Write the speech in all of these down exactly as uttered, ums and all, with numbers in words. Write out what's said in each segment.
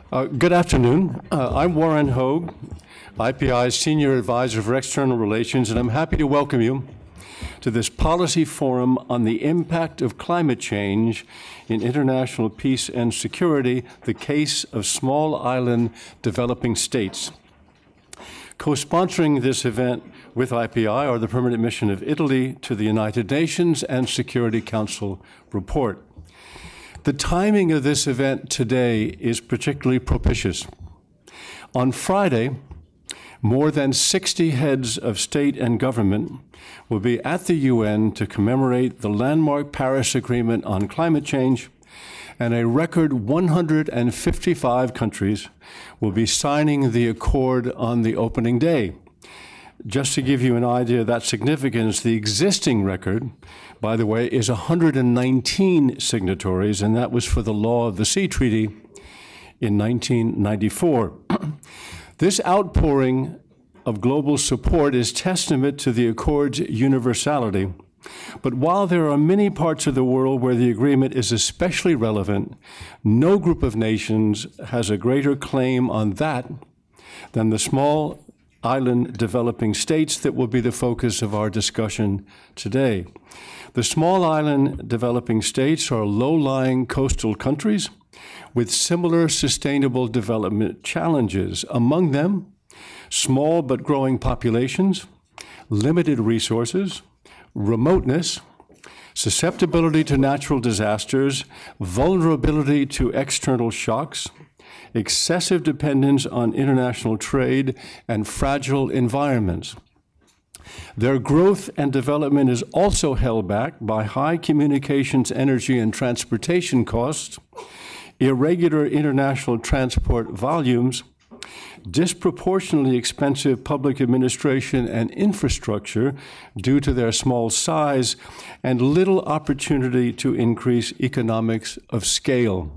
Uh, good afternoon. Uh, I'm Warren Hogue, I P I's Senior Advisor for External Relations, and I'm happy to welcome you to this policy forum on the impact of climate change in international peace and security, the case of small island developing states. Co-sponsoring this event with I P I are the Permanent Mission of Italy to the United Nations and Security Council report. The timing of this event today is particularly propitious. On Friday, more than sixty heads of state and government will be at the U N to commemorate the landmark Paris Agreement on climate change, and a record one hundred fifty-five countries will be signing the accord on the opening day. Just to give you an idea of that significance, the existing record, by the way, is one hundred nineteen signatories, and that was for the Law of the Sea Treaty in nineteen ninety-four. This outpouring of global support is testament to the Accord's universality. But while there are many parts of the world where the agreement is especially relevant, no group of nations has a greater claim on that than the small island developing states that will be the focus of our discussion today. The small island developing states are low-lying coastal countries with similar sustainable development challenges. Among them, small but growing populations, limited resources, remoteness, susceptibility to natural disasters, vulnerability to external shocks, excessive dependence on international trade, and fragile environments. Their growth and development is also held back by high communications, energy, and transportation costs, irregular international transport volumes, disproportionately expensive public administration and infrastructure due to their small size, and little opportunity to increase economics of scale.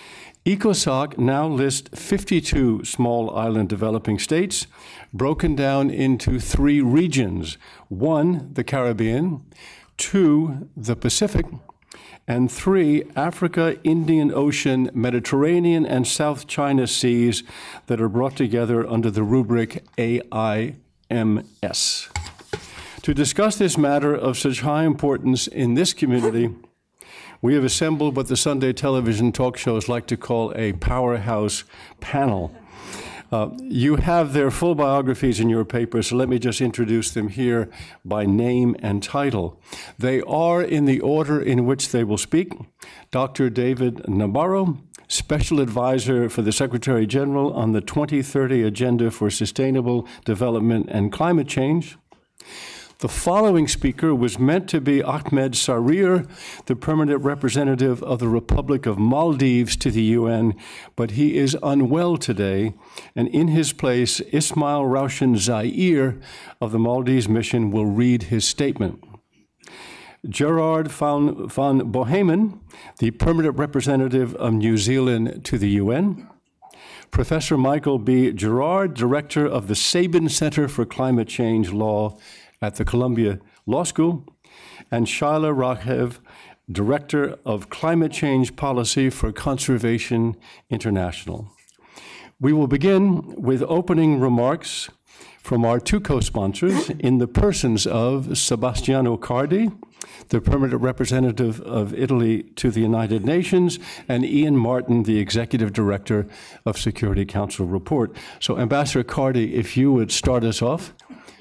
ECOSOC now lists fifty-two small island developing states, broken down into three regions. One, the Caribbean, two, the Pacific, and three, Africa, Indian Ocean, Mediterranean, and South China Seas that are brought together under the rubric A I M S. To discuss this matter of such high importance in this community, we have assembled what the Sunday television talk shows like to call a powerhouse panel. Uh, you have their full biographies in your paper, so let me just introduce them here by name and title. They are in the order in which they will speak. Doctor David Nabarro, Special Advisor for the Secretary General on the twenty thirty Agenda for Sustainable Development and Climate Change. The following speaker was meant to be Ahmed Sarir, the permanent representative of the Republic of Maldives to the U N, but he is unwell today, and in his place, Ismail Raushan Zaire of the Maldives mission will read his statement. Gerard van, van Bohemen, the permanent representative of New Zealand to the U N. Professor Michael B. Gerard, director of the Sabin Center for Climate Change Law at the Columbia Law School, and Shaila Rakhev, Director of Climate Change Policy for Conservation International. We will begin with opening remarks from our two co-sponsors in the persons of Sebastiano Cardi, the permanent representative of Italy to the United Nations, and Ian Martin, the Executive Director of Security Council Report. So Ambassador Cardi, if you would start us off.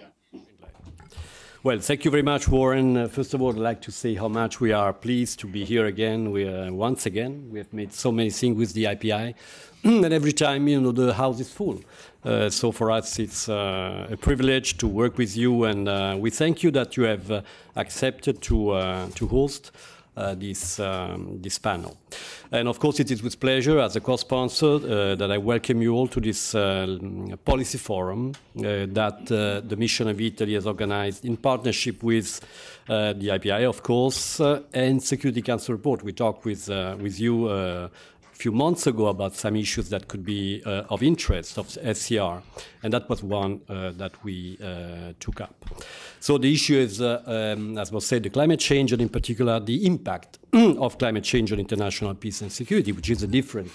Well, thank you very much, Warren. Uh, first of all, I'd like to say how much we are pleased to be here again. We are, once again, we have made so many things with the I P I, and every time, you know, the house is full. Uh, so for us, it's uh, a privilege to work with you, and uh, we thank you that you have uh, accepted to uh, to host uh, this um, this panel. And of course, it is with pleasure, as a co-sponsor, uh, that I welcome you all to this uh, policy forum uh, that uh, the Mission of Italy has organized in partnership with uh, the I P I, of course, uh, and Security Council report. We talked with uh, with you uh, a few months ago about some issues that could be uh, of interest of S C R, and that was one uh, that we uh, took up. So the issue is, uh, um, as was said, the climate change, and in particular the impact of climate change on international peace and security, which is a different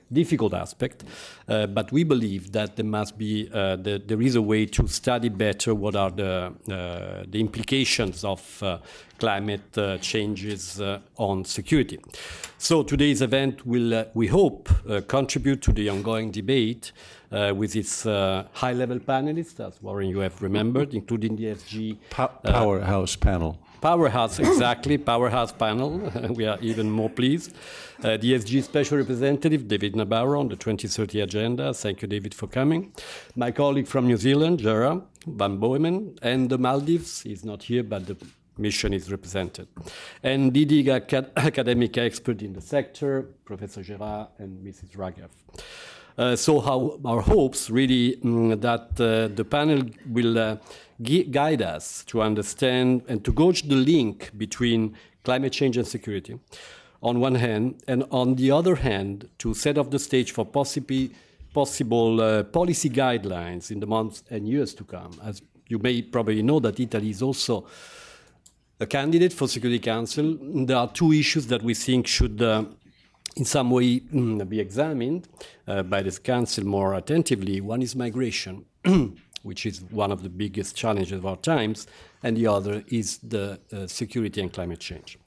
difficult aspect, uh, but we believe that there must be, uh, the, there is a way to study better what are the, uh, the implications of uh, climate uh, changes uh, on security. So today's event will, uh, we hope, uh, contribute to the ongoing debate uh, with its uh, high-level panelists, as Warren, you have remembered, including the S G po Powerhouse uh, panel. Powerhouse, exactly, Powerhouse panel. We are even more pleased. Uh, the S G Special Representative, David Nabarro, on the twenty thirty agenda. Thank you, David, for coming. My colleague from New Zealand, Gerard Van Boemen, and the Maldives. He's not here, but the mission is represented. And leading acad academic expert in the sector, Professor Gerard and Missus Raghav. Uh, so how our hopes really mm, that uh, the panel will uh, guide us to understand and to gauge the link between climate change and security on one hand, and on the other hand, to set up the stage for possibly possible uh, policy guidelines in the months and years to come. As you may probably know, that Italy is also a candidate for Security Council. There are two issues that we think should uh, in some way mm, be examined uh, by this Council more attentively. One is migration, which is one of the biggest challenges of our times, and the other is the uh, security and climate change.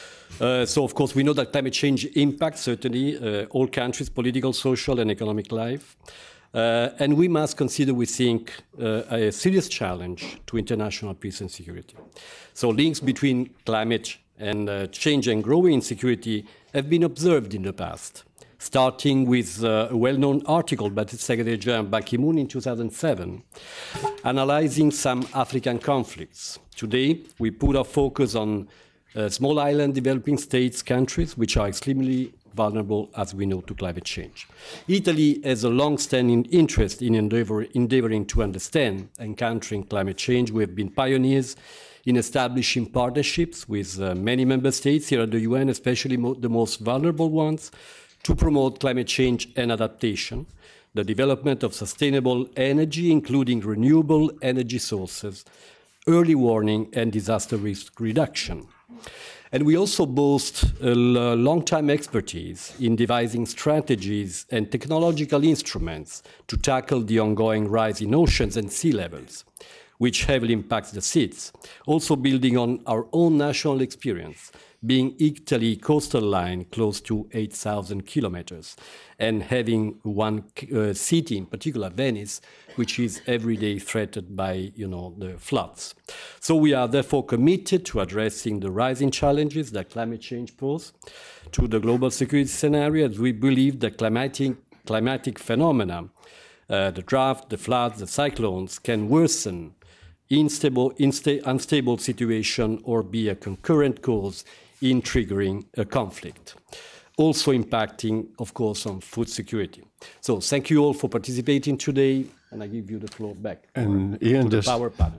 Uh, so, of course, we know that climate change impacts certainly uh, all countries' political, social, and economic life. Uh, and we must consider, we think, uh, a serious challenge to international peace and security. So links between climate and uh, change and growing insecurity have been observed in the past, starting with uh, a well-known article by Secretary General Ban Ki-moon in two thousand seven, analyzing some African conflicts. Today, we put our focus on uh, small island developing states, countries, which are extremely vulnerable, as we know, to climate change. Italy has a long-standing interest in endeavor, endeavoring to understand and countering climate change. We have been pioneers in establishing partnerships with uh, many member states here at the U N, especially mo the most vulnerable ones, to promote climate change and adaptation, the development of sustainable energy, including renewable energy sources, early warning, and disaster risk reduction. And we also boast a long-time expertise in devising strategies and technological instruments to tackle the ongoing rise in oceans and sea levels, which heavily impacts the S I D S. Also building on our own national experience, being Italy coastal line close to eight thousand kilometers, and having one uh, city in particular, Venice, which is every day threatened by, you know, the floods. So we are therefore committed to addressing the rising challenges that climate change poses to the global security scenario, as we believe that climatic, climatic phenomena, uh, the drought, the floods, the cyclones, can worsen Unstable, insta unstable situation or be a concurrent cause in triggering a conflict, also impacting, of course, on food security. So thank you all for participating today, and I give you the floor back and to Ian, the power panel.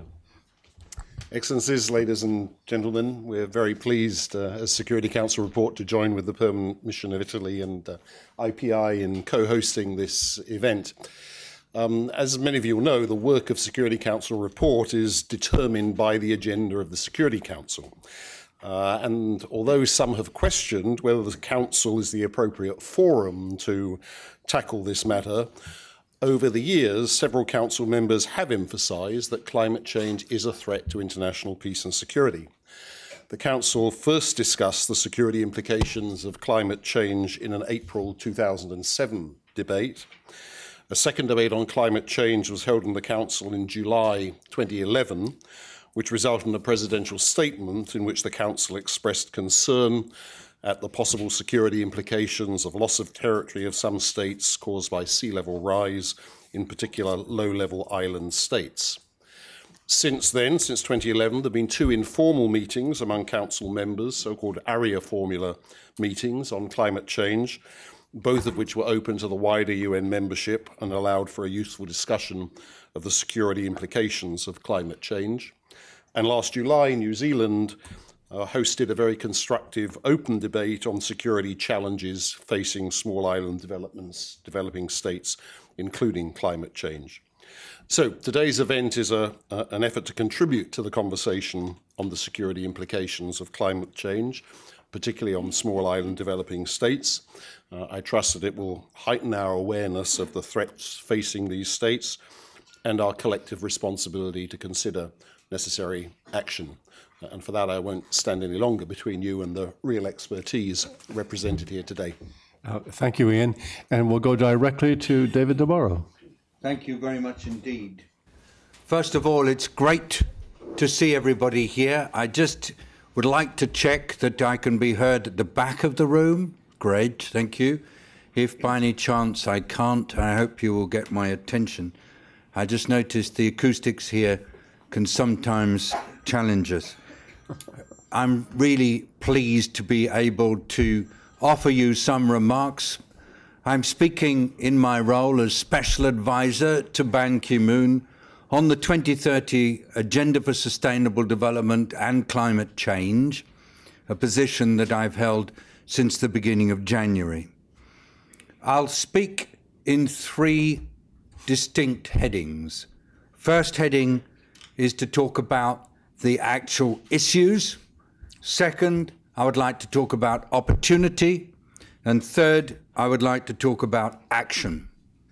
Excellencies, ladies and gentlemen, we're very pleased uh, as Security Council report to join with the Permanent Mission of Italy and uh, I P I in co-hosting this event. Um, as many of you will know, the work of Security Council report is determined by the agenda of the Security Council. Uh, and although some have questioned whether the Council is the appropriate forum to tackle this matter, over the years, several Council members have emphasised that climate change is a threat to international peace and security. The Council first discussed the security implications of climate change in an April two thousand seven debate. A second debate on climate change was held in the Council in July twenty eleven, which resulted in a presidential statement in which the Council expressed concern at the possible security implications of loss of territory of some states caused by sea level rise, in particular low-level island states. Since then, since twenty eleven, there have been two informal meetings among Council members, so-called ARIA formula meetings on climate change, both of which were open to the wider U N membership and allowed for a useful discussion of the security implications of climate change. And last July, New Zealand uh, hosted a very constructive open debate on security challenges facing small island developments, developing states, including climate change. So today's event is a, a, an effort to contribute to the conversation on the security implications of climate change, particularly on small island developing states. Uh, I trust that it will heighten our awareness of the threats facing these states and our collective responsibility to consider necessary action. Uh, and for that, I won't stand any longer between you and the real expertise represented here today. Uh, thank you, Ian. And we'll go directly to David Nabarro. Thank you very much indeed. First of all, it's great to see everybody here. I just would like to check that I can be heard at the back of the room. Great, thank you. If by any chance I can't, I hope you will get my attention. I just noticed the acoustics here can sometimes challenge us. I'm really pleased to be able to offer you some remarks. I'm speaking in my role as Special Advisor to Ban Ki-moon on the twenty thirty Agenda for Sustainable Development and Climate Change, a position that I've held since the beginning of January. I'll speak in three distinct headings. First heading is to talk about the actual issues. Second, I would like to talk about opportunity. And third, I would like to talk about action.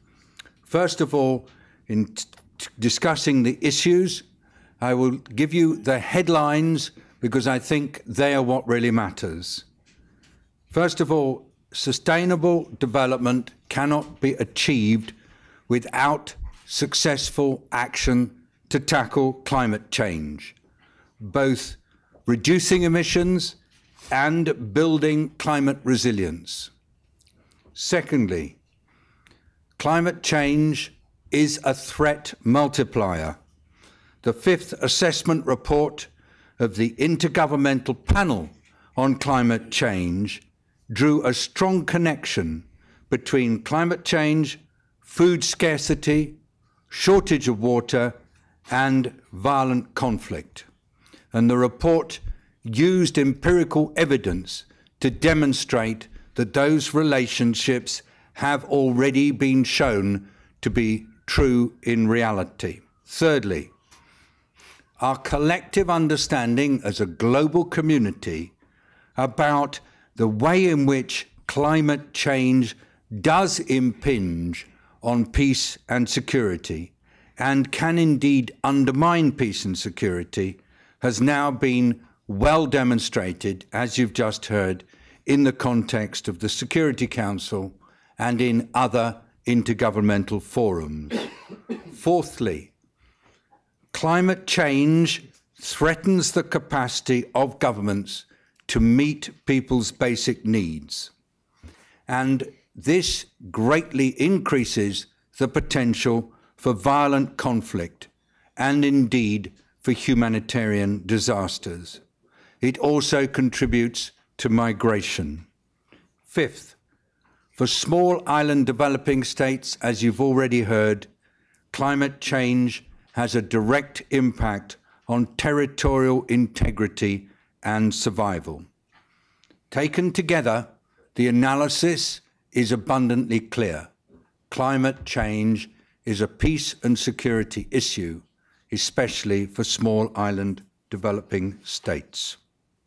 First of all, in t- discussing the issues, I will give you the headlines because I think they are what really matters. First of all, sustainable development cannot be achieved without successful action to tackle climate change, both reducing emissions and building climate resilience. Secondly, climate change is a threat multiplier. The fifth assessment report of the Intergovernmental Panel on Climate Change drew a strong connection between climate change, food scarcity, shortage of water, and violent conflict. And the report used empirical evidence to demonstrate that those relationships have already been shown to be true in reality. Thirdly, our collective understanding as a global community about the way in which climate change does impinge on peace and security and can indeed undermine peace and security has now been well demonstrated, as you've just heard, in the context of the Security Council and in other intergovernmental forums. Fourthly, climate change threatens the capacity of governments to meet people's basic needs. And this greatly increases the potential for violent conflict and indeed for humanitarian disasters. It also contributes to migration. Fifth, for small island developing states, as you've already heard, climate change has a direct impact on territorial integrity and survival. Taken together, the analysis is abundantly clear. Climate change is a peace and security issue, especially for small island developing states.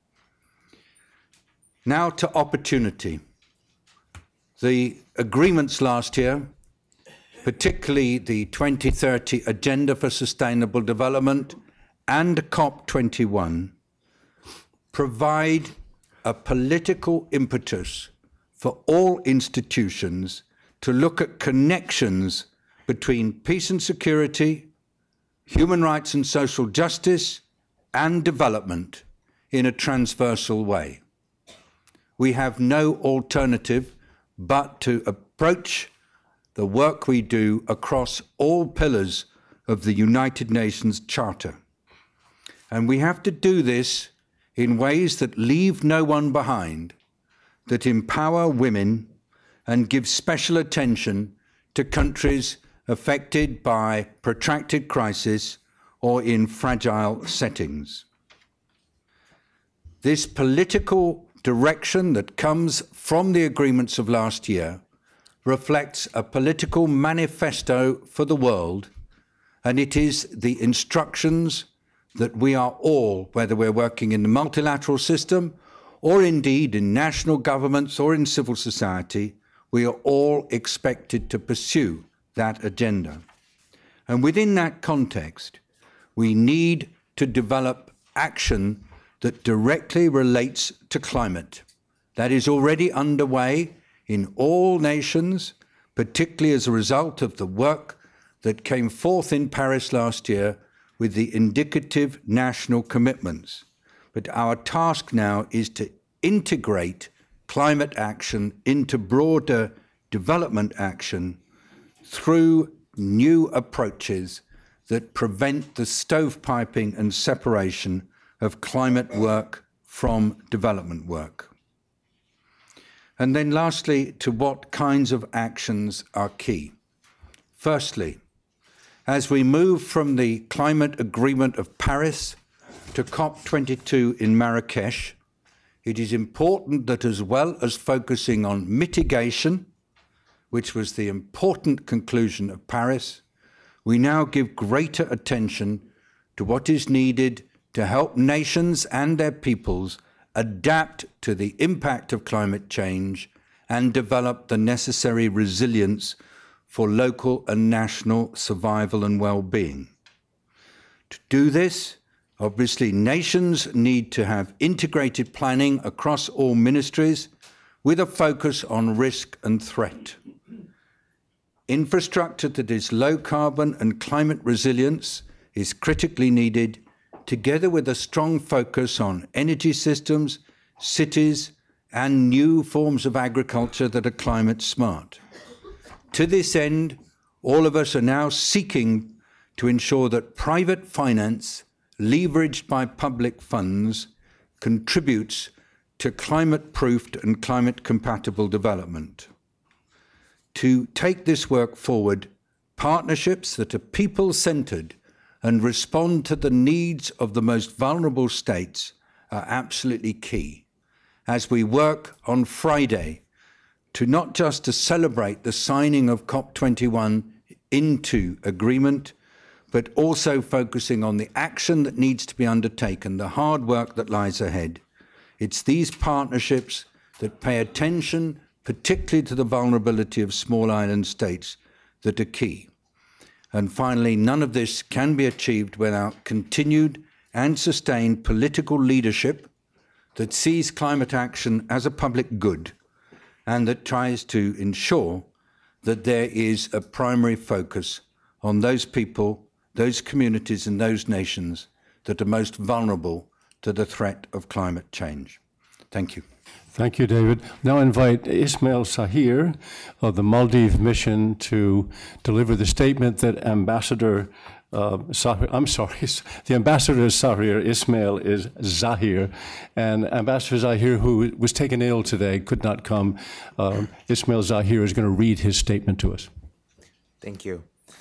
Now to opportunity. The agreements last year, particularly the twenty thirty Agenda for Sustainable Development and COP twenty-one, provide a political impetus for all institutions to look at connections between peace and security, human rights and social justice, and development in a transversal way. We have no alternative but to approach the work we do across all pillars of the United Nations Charter. And we have to do this in ways that leave no one behind, that empower women and give special attention to countries affected by protracted crisis or in fragile settings. This political direction that comes from the agreements of last year reflects a political manifesto for the world, and it is the instructions that we are all, whether we're working in the multilateral system or indeed in national governments or in civil society, we are all expected to pursue that agenda. And within that context, we need to develop action that directly relates to climate. That is already underway in all nations, particularly as a result of the work that came forth in Paris last year with the indicative national commitments. But our task now is to integrate climate action into broader development action through new approaches that prevent the stovepiping and separation of climate work from development work. And then lastly, to what kinds of actions are key. Firstly, as we move from the Climate Agreement of Paris to COP twenty-two in Marrakesh, it is important that as well as focusing on mitigation, which was the important conclusion of Paris, we now give greater attention to what is needed to help nations and their peoples adapt to the impact of climate change and develop the necessary resilience for local and national survival and well-being. To do this, obviously, nations need to have integrated planning across all ministries with a focus on risk and threat. Infrastructure that is low carbon and climate resilience is critically needed, together with a strong focus on energy systems, cities, and new forms of agriculture that are climate smart. To this end, all of us are now seeking to ensure that private finance, leveraged by public funds, contributes to climate-proofed and climate-compatible development. To take this work forward, partnerships that are people-centered and respond to the needs of the most vulnerable states are absolutely key, as we work on Friday to not just to celebrate the signing of COP twenty-one into agreement, but also focusing on the action that needs to be undertaken, the hard work that lies ahead. It's these partnerships that pay attention, particularly to the vulnerability of small island states, that are key. And finally, none of this can be achieved without continued and sustained political leadership that sees climate action as a public good and that tries to ensure that there is a primary focus on those people, those communities and those nations that are most vulnerable to the threat of climate change. Thank you. Thank you, David. Now I invite Ismail Sahir of the Maldives mission to deliver the statement that Ambassador uh, Sahir, I'm sorry, the Ambassador Sahir Ismail is Zahir, and Ambassador Zahir, who was taken ill today, could not come. Uh, Ismail Zahir is going to read his statement to us. Thank you.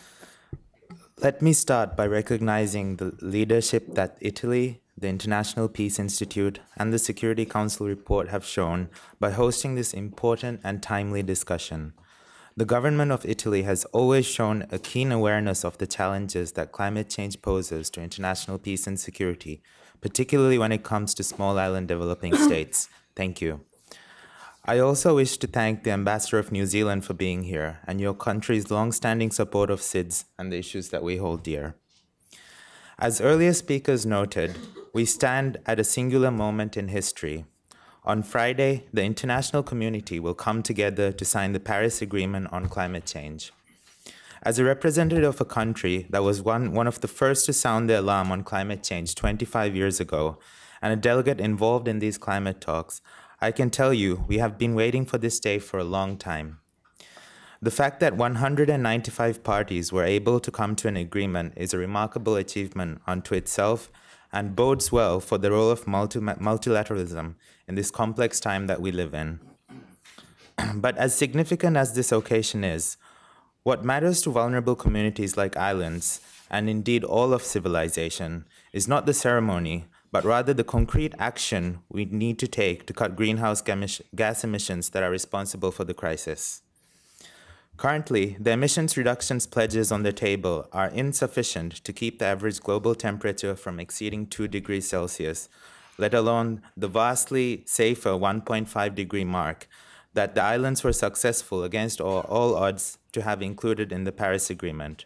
Let me start by recognizing the leadership that Italy, the International Peace Institute, and the Security Council report have shown by hosting this important and timely discussion. The government of Italy has always shown a keen awareness of the challenges that climate change poses to international peace and security, particularly when it comes to small island developing states. Thank you. I also wish to thank the Ambassador of New Zealand for being here and your country's long-standing support of S I D S and the issues that we hold dear. As earlier speakers noted, we stand at a singular moment in history. On Friday, the international community will come together to sign the Paris Agreement on climate change. As a representative of a country that was one, one of the first to sound the alarm on climate change twenty-five years ago, and a delegate involved in these climate talks, I can tell you we have been waiting for this day for a long time. The fact that one hundred ninety-five parties were able to come to an agreement is a remarkable achievement unto itself and bodes well for the role of multi multilateralism in this complex time that we live in. But as significant as this occasion is, what matters to vulnerable communities like islands, and indeed all of civilization, is not the ceremony, but rather the concrete action we need to take to cut greenhouse gas emissions that are responsible for the crisis. Currently, the emissions reductions pledges on the table are insufficient to keep the average global temperature from exceeding two degrees Celsius let alone the vastly safer one point five degree mark that the islands were successful against all, all odds to have included in the Paris Agreement.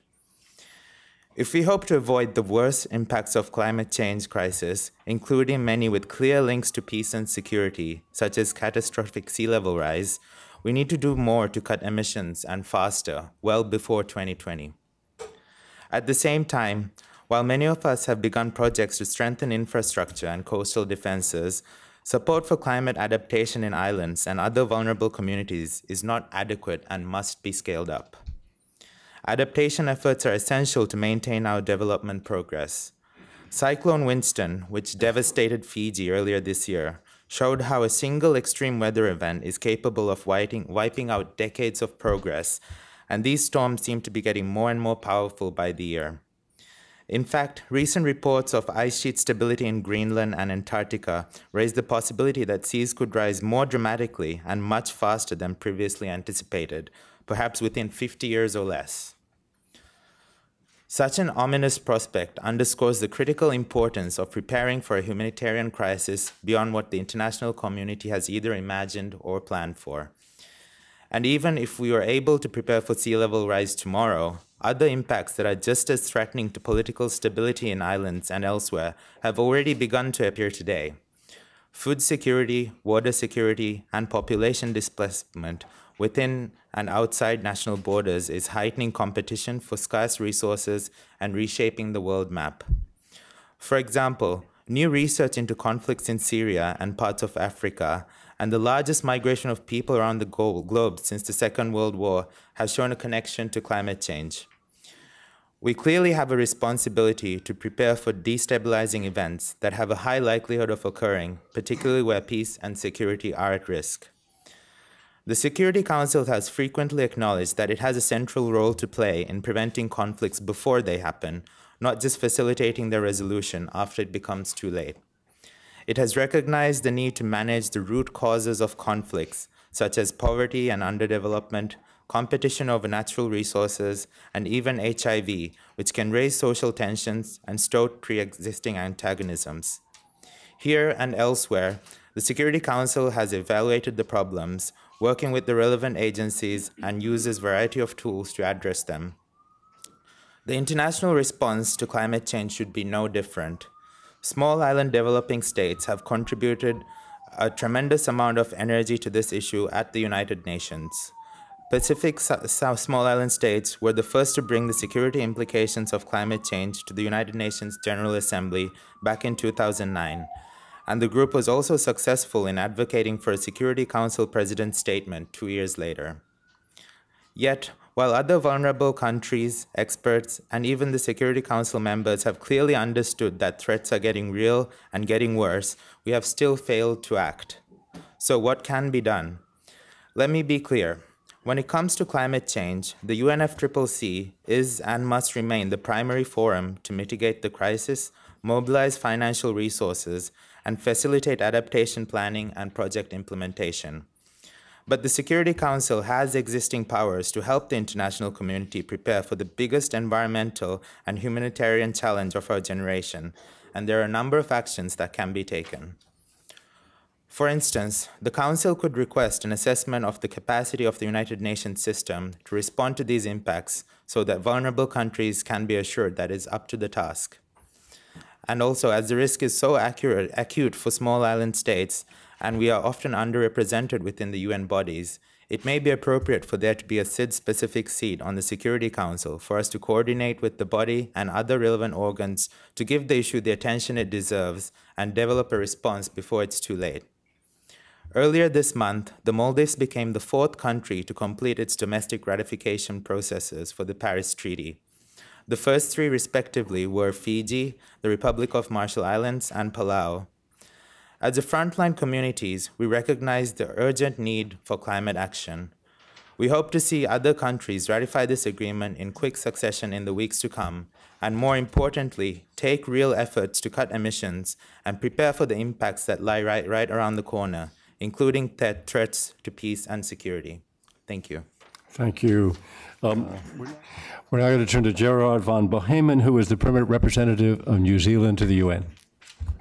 If we hope to avoid the worst impacts of climate change crisis, including many with clear links to peace and security, such as catastrophic sea level rise, we need to do more to cut emissions and faster, well before twenty twenty. At the same time, while many of us have begun projects to strengthen infrastructure and coastal defenses, support for climate adaptation in islands and other vulnerable communities is not adequate and must be scaled up. Adaptation efforts are essential to maintain our development progress. Cyclone Winston, which devastated Fiji earlier this year, showed how a single extreme weather event is capable of wiping, wiping out decades of progress, and these storms seem to be getting more and more powerful by the year. In fact, recent reports of ice sheet stability in Greenland and Antarctica raise the possibility that seas could rise more dramatically and much faster than previously anticipated, perhaps within fifty years or less. Such an ominous prospect underscores the critical importance of preparing for a humanitarian crisis beyond what the international community has either imagined or planned for. And even if we were able to prepare for sea level rise tomorrow, other impacts that are just as threatening to political stability in islands and elsewhere have already begun to appear today. Food security, water security, and population displacement within and outside national borders is heightening competition for scarce resources and reshaping the world map. For example, new research into conflicts in Syria and parts of Africa, and the largest migration of people around the globe since the Second World War, has shown a connection to climate change. We clearly have a responsibility to prepare for destabilizing events that have a high likelihood of occurring, particularly where peace and security are at risk. The Security Council has frequently acknowledged that it has a central role to play in preventing conflicts before they happen, not just facilitating their resolution after it becomes too late. It has recognized the need to manage the root causes of conflicts, such as poverty and underdevelopment, competition over natural resources, and even H I V, which can raise social tensions and stoke pre-existing antagonisms. Here and elsewhere, the Security Council has evaluated the problems, working with the relevant agencies, and uses a variety of tools to address them. The international response to climate change should be no different. Small island developing states have contributed a tremendous amount of energy to this issue at the United Nations. Pacific small island states were the first to bring the security implications of climate change to the United Nations General Assembly back in two thousand nine. And the group was also successful in advocating for a Security Council President's statement two years later. Yet, while other vulnerable countries, experts, and even the Security Council members have clearly understood that threats are getting real and getting worse, we have still failed to act. So what can be done? Let me be clear. When it comes to climate change, the U N F C C C is and must remain the primary forum to mitigate the crisis, mobilize financial resources, and facilitate adaptation planning and project implementation. But the Security Council has existing powers to help the international community prepare for the biggest environmental and humanitarian challenge of our generation, and there are a number of actions that can be taken. For instance, the Council could request an assessment of the capacity of the United Nations system to respond to these impacts so that vulnerable countries can be assured that it is up to the task. And also, as the risk is so accurate, acute for small island states, and we are often underrepresented within the U N bodies, it may be appropriate for there to be a S I D S-specific seat on the Security Council for us to coordinate with the body and other relevant organs to give the issue the attention it deserves and develop a response before it's too late. Earlier this month, the Maldives became the fourth country to complete its domestic ratification processes for the Paris Treaty. The first three, respectively, were Fiji, the Republic of Marshall Islands, and Palau. As the frontline communities, we recognize the urgent need for climate action. We hope to see other countries ratify this agreement in quick succession in the weeks to come, and more importantly, take real efforts to cut emissions and prepare for the impacts that lie right, right around the corner, including th- threats to peace and security. Thank you. Thank you. Um, we're now going to turn to Gerard van Bohemen, who is the permanent representative of New Zealand to the U N.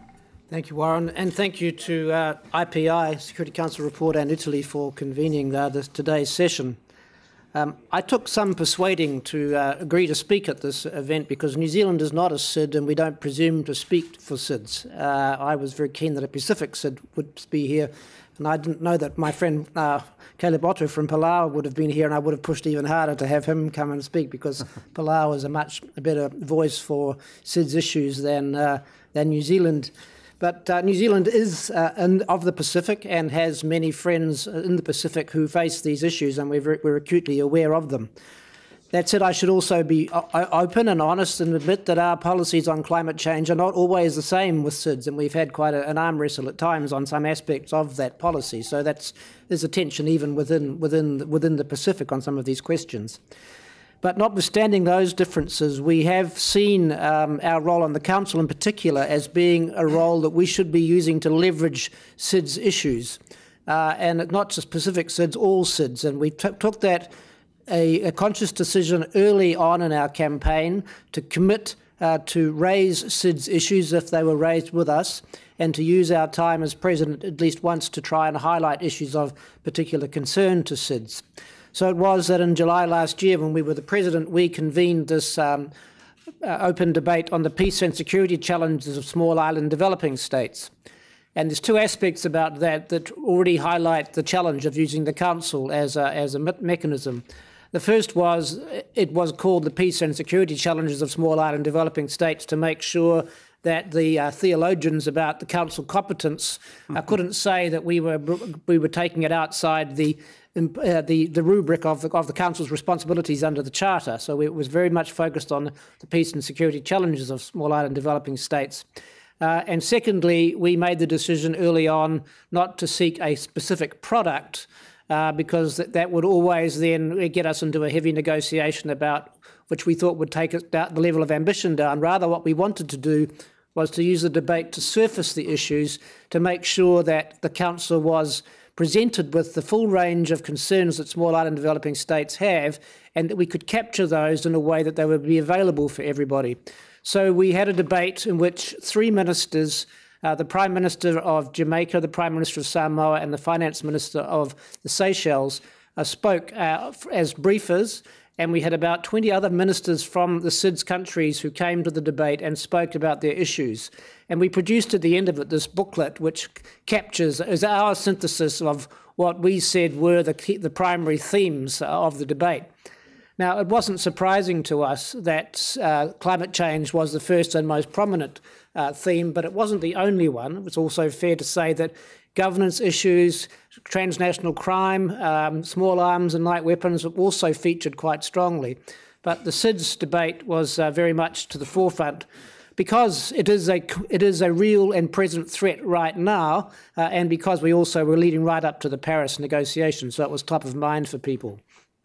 Thank you, Warren, and thank you to uh, I P I, Security Council Report, and Italy for convening uh, this, today's session. Um, I took some persuading to uh, agree to speak at this event because New Zealand is not a S I D and we don't presume to speak for S I Ds. Uh, I was very keen that a Pacific S I D would be here, and I didn't know that my friend uh, Caleb Otto from Palau would have been here, and I would have pushed even harder to have him come and speak because Palau is a much better voice for S I D S issues than, uh, than New Zealand. But uh, New Zealand is uh, in, of the Pacific and has many friends in the Pacific who face these issues, and we're, we're acutely aware of them. That said, I should also be open and honest and admit that our policies on climate change are not always the same with S I D S, and we've had quite a, an arm wrestle at times on some aspects of that policy. So that's, there's a tension even within, within, within the Pacific on some of these questions. But notwithstanding those differences, we have seen um, our role on the Council in particular as being a role that we should be using to leverage S I D S issues. Uh, and not just Pacific S I D S, all S I D S. And we took that a, a conscious decision early on in our campaign to commit uh, to raise S I D S issues if they were raised with us, and to use our time as President at least once to try and highlight issues of particular concern to S I D S. So it was that in July last year, when we were the President, we convened this um, uh, open debate on the peace and security challenges of small island developing states. And there's two aspects about that that already highlight the challenge of using the Council as a, as a me mechanism. The first was, it was called the peace and security challenges of small island developing states to make sure that the uh, theologians about the Council competence uh, couldn't say that we were we were taking it outside the uh, the the rubric of the, of the Council's responsibilities under the Charter. So it was very much focused on the peace and security challenges of small island developing states. Uh, and secondly, we made the decision early on not to seek a specific product, uh, because that, that would always then get us into a heavy negotiation about which we thought would take us down, the level of ambition down. Rather, what we wanted to do was to use the debate to surface the issues, to make sure that the Council was presented with the full range of concerns that small island developing states have, and that we could capture those in a way that they would be available for everybody. So we had a debate in which three ministers, uh, the Prime Minister of Jamaica, the Prime Minister of Samoa, and the Finance Minister of the Seychelles uh, spoke uh, as briefers, and we had about twenty other ministers from the S I D S countries who came to the debate and spoke about their issues. And we produced at the end of it this booklet which captures, is our synthesis of what we said were the, key, the primary themes of the debate. Now, it wasn't surprising to us that uh, climate change was the first and most prominent uh, theme, but it wasn't the only one. It's also fair to say that governance issues, transnational crime, um, small arms and light weapons also featured quite strongly. But the S I D S debate was uh, very much to the forefront because it is a, it is a real and present threat right now, uh, and because we also were leading right up to the Paris negotiations, so it was top of mind for people.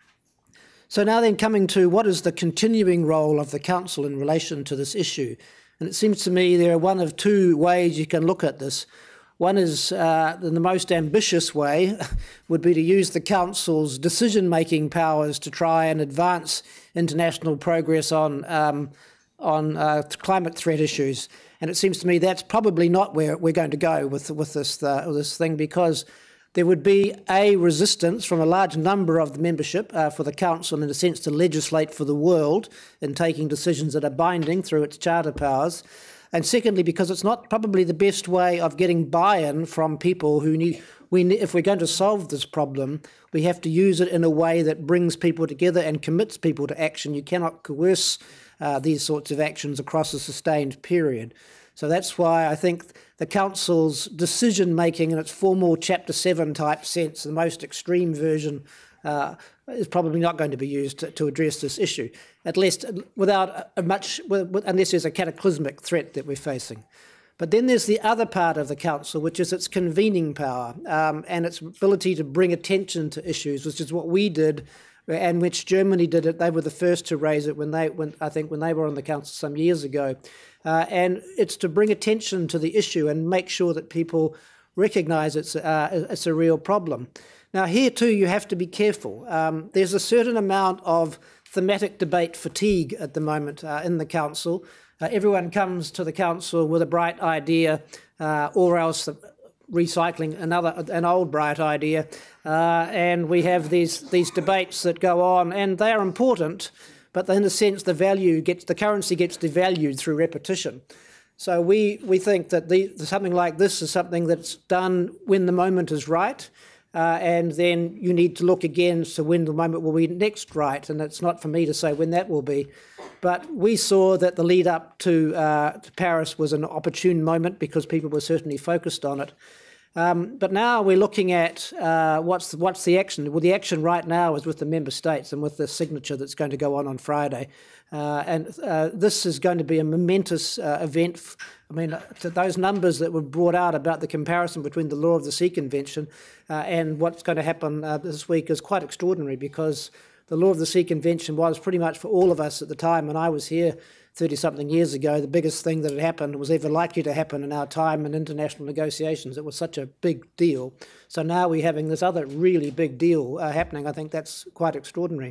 So now then coming to what is the continuing role of the Council in relation to this issue. And it seems to me there are one of two ways you can look at this. One is, uh, in the most ambitious way, would be to use the Council's decision-making powers to try and advance international progress on, um, on uh, climate threat issues. And it seems to me that's probably not where we're going to go with, with this, uh, this thing, because there would be a resistance from a large number of the membership uh, for the Council, in a sense, to legislate for the world in taking decisions that are binding through its charter powers. And secondly, because it's not probably the best way of getting buy-in from people who need, we, if we're going to solve this problem, we have to use it in a way that brings people together and commits people to action. You cannot coerce uh, these sorts of actions across a sustained period. So that's why I think the Council's decision-making in its formal Chapter seven type sense, the most extreme version, uh, is probably not going to be used to, to address this issue, at least without a much, unless there's a cataclysmic threat that we're facing. But then there's the other part of the Council, which is its convening power um, and its ability to bring attention to issues, which is what we did, and which Germany did it. They were the first to raise it when they, when, I think, when they were on the Council some years ago. Uh, and it's to bring attention to the issue and make sure that people recognise it's, uh, it's a real problem. Now, here too, you have to be careful. Um, there's a certain amount of thematic debate fatigue at the moment uh, in the Council. Uh, everyone comes to the Council with a bright idea uh, or else recycling another an old bright idea. Uh, and we have these these debates that go on, and they are important, but in a sense the value gets the currency gets devalued through repetition. So we we think that the, something like this is something that's done when the moment is right. Uh, and then you need to look again as to when the moment will be next right, and it's not for me to say when that will be. But we saw that the lead up to, uh, to Paris was an opportune moment because people were certainly focused on it. Um, but now we're looking at uh, what's the, what's the action. Well, the action right now is with the member states and with the signature that's going to go on on Friday. Uh, and uh, this is going to be a momentous uh, event. I mean, to those numbers that were brought out about the comparison between the Law of the Sea Convention uh, and what's going to happen uh, this week is quite extraordinary, because the Law of the Sea Convention was pretty much for all of us at the time when I was here thirty-something years ago, the biggest thing that had happened was ever likely to happen in our time in international negotiations. It was such a big deal. So now we're having this other really big deal uh, happening. I think that's quite extraordinary.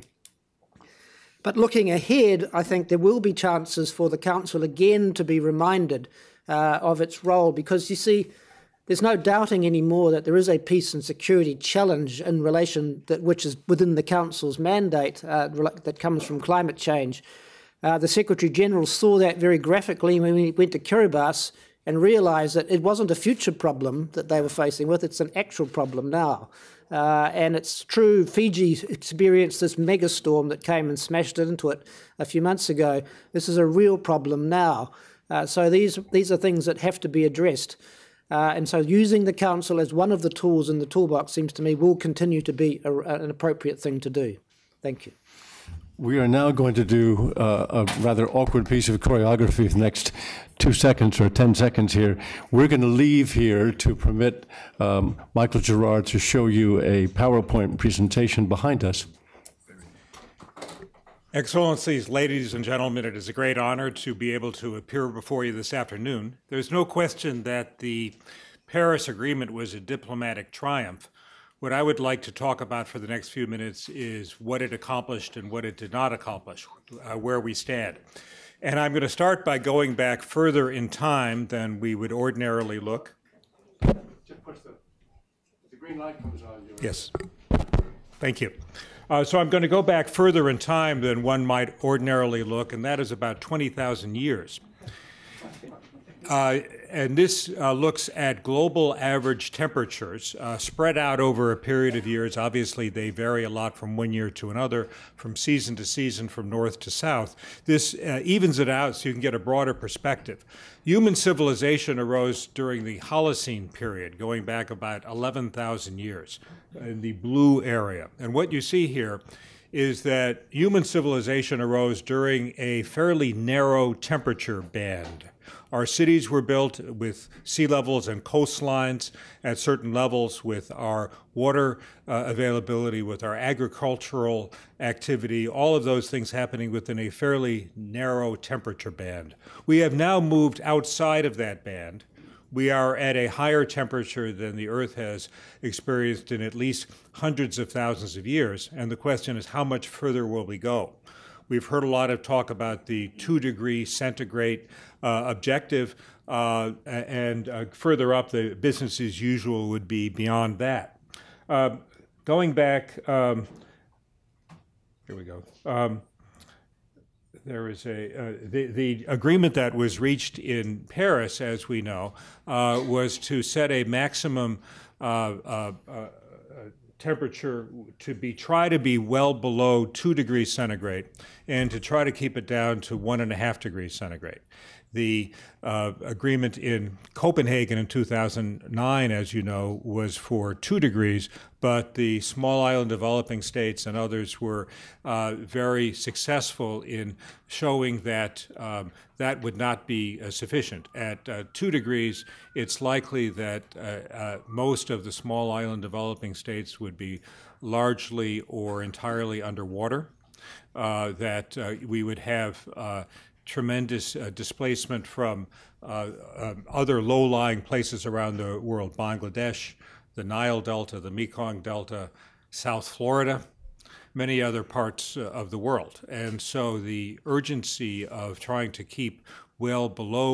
But looking ahead, I think there will be chances for the Council again to be reminded uh, of its role, because you see, there's no doubting anymore that there is a peace and security challenge in relation that which is within the Council's mandate uh, that comes from climate change. Uh, the Secretary-General saw that very graphically when we went to Kiribati and realised that it wasn't a future problem that they were facing with, it's an actual problem now. Uh, and it's true, Fiji experienced this megastorm that came and smashed it into it a few months ago. This is a real problem now. Uh, so these, these are things that have to be addressed. Uh, and so using the Council as one of the tools in the toolbox seems to me will continue to be a, an appropriate thing to do. Thank you. We are now going to do uh, a rather awkward piece of choreography for the next two seconds or ten seconds here. We're going to leave here to permit um, Michael Gerard to show you a PowerPoint presentation behind us. Excellencies, ladies and gentlemen, it is a great honor to be able to appear before you this afternoon. There's no question that the Paris Agreement was a diplomatic triumph. What I would like to talk about for the next few minutes is what it accomplished and what it did not accomplish, uh, where we stand. And I'm going to start by going back further in time than we would ordinarily look. Just push the, the green light comes on. Yes. Thank you. Uh, so I'm going to go back further in time than one might ordinarily look, and that is about twenty thousand years. Uh, and this uh, looks at global average temperatures uh, spread out over a period of years. Obviously, they vary a lot from one year to another, from season to season, from north to south. This uh, evens it out so you can get a broader perspective. Human civilization arose during the Holocene period, going back about eleven thousand years in the blue area. And what you see here is that human civilization arose during a fairly narrow temperature band. Our cities were built with sea levels and coastlines at certain levels, with our water uh, availability, with our agricultural activity, all of those things happening within a fairly narrow temperature band. We have now moved outside of that band. We are at a higher temperature than the Earth has experienced in at least hundreds of thousands of years, and the question is, how much further will we go? We've heard a lot of talk about the two degree centigrade uh, objective, uh, and uh, further up, the business as usual would be beyond that. Uh, going back, um, here we go. Um, there is a uh, the the agreement that was reached in Paris, as we know, uh, was to set a maximum uh, uh, uh, temperature to be try to be well below two degrees centigrade, and to try to keep it down to one and a half degrees centigrade. The uh, agreement in Copenhagen in two thousand nine, as you know, was for two degrees, but the small island developing states and others were uh, very successful in showing that um, that would not be uh, sufficient. At uh, two degrees, it's likely that uh, uh, most of the small island developing states would be largely or entirely underwater, uh, that uh, we would have uh, tremendous uh, displacement from uh, uh, other low-lying places around the world, Bangladesh, the Nile Delta, the Mekong Delta, South Florida, many other parts uh, of the world. And so the urgency of trying to keep well below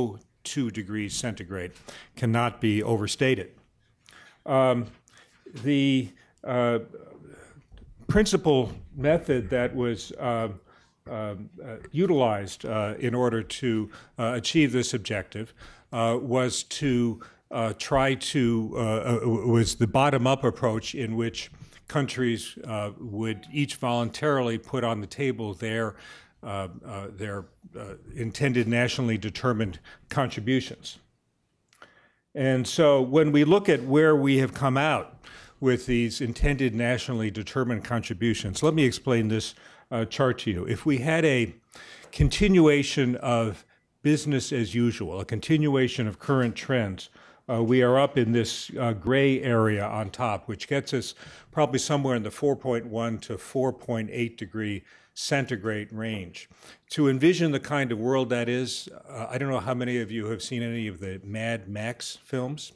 two degrees centigrade cannot be overstated. Um, the uh, principal method that was uh, uh, uh, utilized uh, in order to uh, achieve this objective uh, was to uh, try to, uh, uh, was the bottom-up approach in which countries uh, would each voluntarily put on the table their, uh, uh, their uh, intended nationally determined contributions. And so when we look at where we have come out with these intended nationally determined contributions, let me explain this uh, chart to you. If we had a continuation of business as usual, a continuation of current trends, uh, we are up in this uh, gray area on top, which gets us probably somewhere in the four point one to four point eight degree centigrade range. To envision the kind of world that is, uh, I don't know how many of you have seen any of the Mad Max films.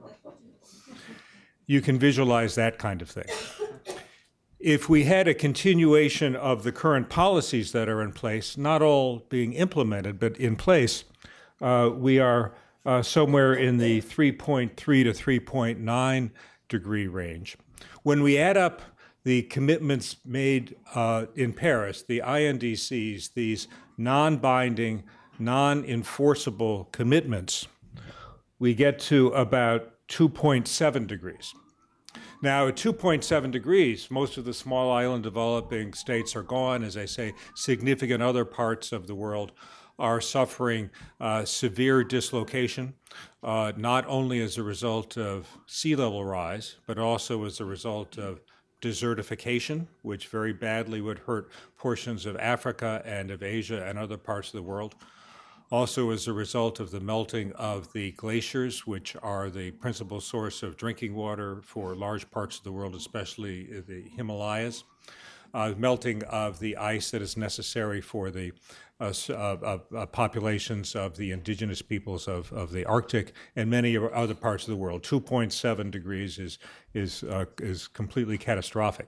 You can visualize that kind of thing. If we had a continuation of the current policies that are in place, not all being implemented, but in place, uh, we are uh, somewhere in the three point three to three point nine degree range. When we add up the commitments made uh, in Paris, the I N D Cs, these non-binding, non-enforceable commitments, we get to about two point seven degrees. Now, at two point seven degrees, most of the small island developing states are gone. As I say, significant other parts of the world are suffering uh, severe dislocation, uh, not only as a result of sea level rise, but also as a result of desertification, which very badly would hurt portions of Africa and of Asia and other parts of the world. Also as a result of the melting of the glaciers, which are the principal source of drinking water for large parts of the world, especially the Himalayas. Uh, melting of the ice that is necessary for the uh, uh, uh, populations of the indigenous peoples of, of the Arctic and many other parts of the world. two point seven degrees is, is, uh, is completely catastrophic.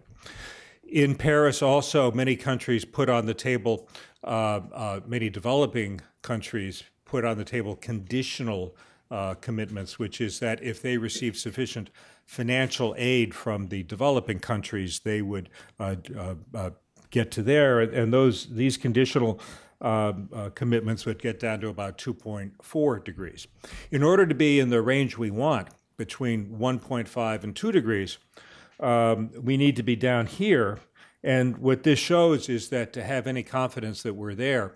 In Paris also, many countries put on the table, uh, uh, many developing countries put on the table conditional uh, commitments, which is that if they receive sufficient financial aid from the developing countries, they would uh, uh, uh, get to there, and those these conditional uh, uh, commitments would get down to about two point four degrees. In order to be in the range we want, between one point five and two degrees, um, we need to be down here, and what this shows is that to have any confidence that we're there,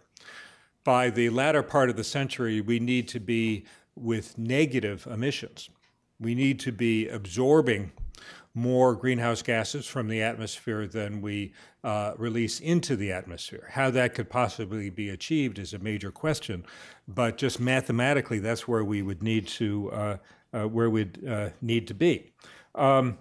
by the latter part of the century, we need to be with negative emissions. We need to be absorbing more greenhouse gases from the atmosphere than we uh, release into the atmosphere. How that could possibly be achieved is a major question, but just mathematically, that's where we would need to uh, uh, where we'd uh, need to be. Um,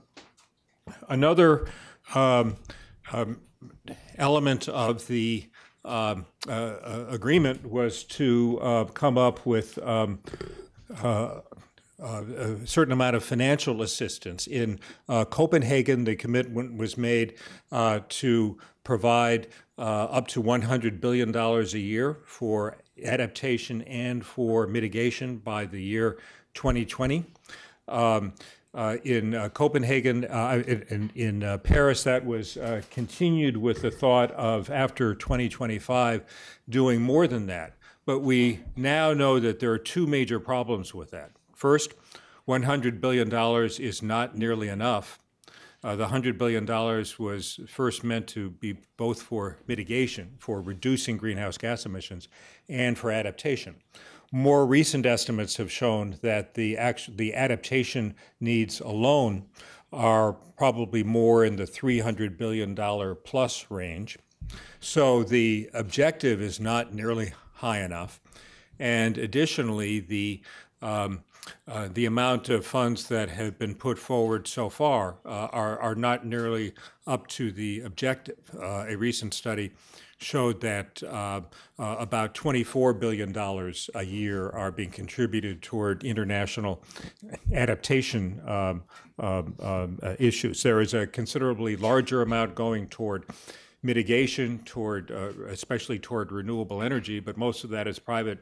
another um, um, element of the um, uh, agreement was to uh, come up with um, uh, Uh, a certain amount of financial assistance. In uh, Copenhagen, the commitment was made uh, to provide uh, up to one hundred billion dollars a year for adaptation and for mitigation by the year twenty twenty. Um, uh, in uh, Copenhagen, uh, in, in uh, Paris, that was uh, continued with the thought of, after twenty twenty-five, doing more than that. But we now know that there are two major problems with that. First, one hundred billion dollars is not nearly enough. Uh, the one hundred billion dollars was first meant to be both for mitigation, for reducing greenhouse gas emissions, and for adaptation. More recent estimates have shown that the, act the adaptation needs alone are probably more in the three hundred billion dollars plus range. So the objective is not nearly high enough. And additionally, the um, Uh, the amount of funds that have been put forward so far uh, are, are not nearly up to the objective. Uh, a recent study showed that uh, uh, about twenty-four billion dollars a year are being contributed toward international adaptation um, um, um, uh, issues. There is a considerably larger amount going toward mitigation, toward uh, especially toward renewable energy, but most of that is private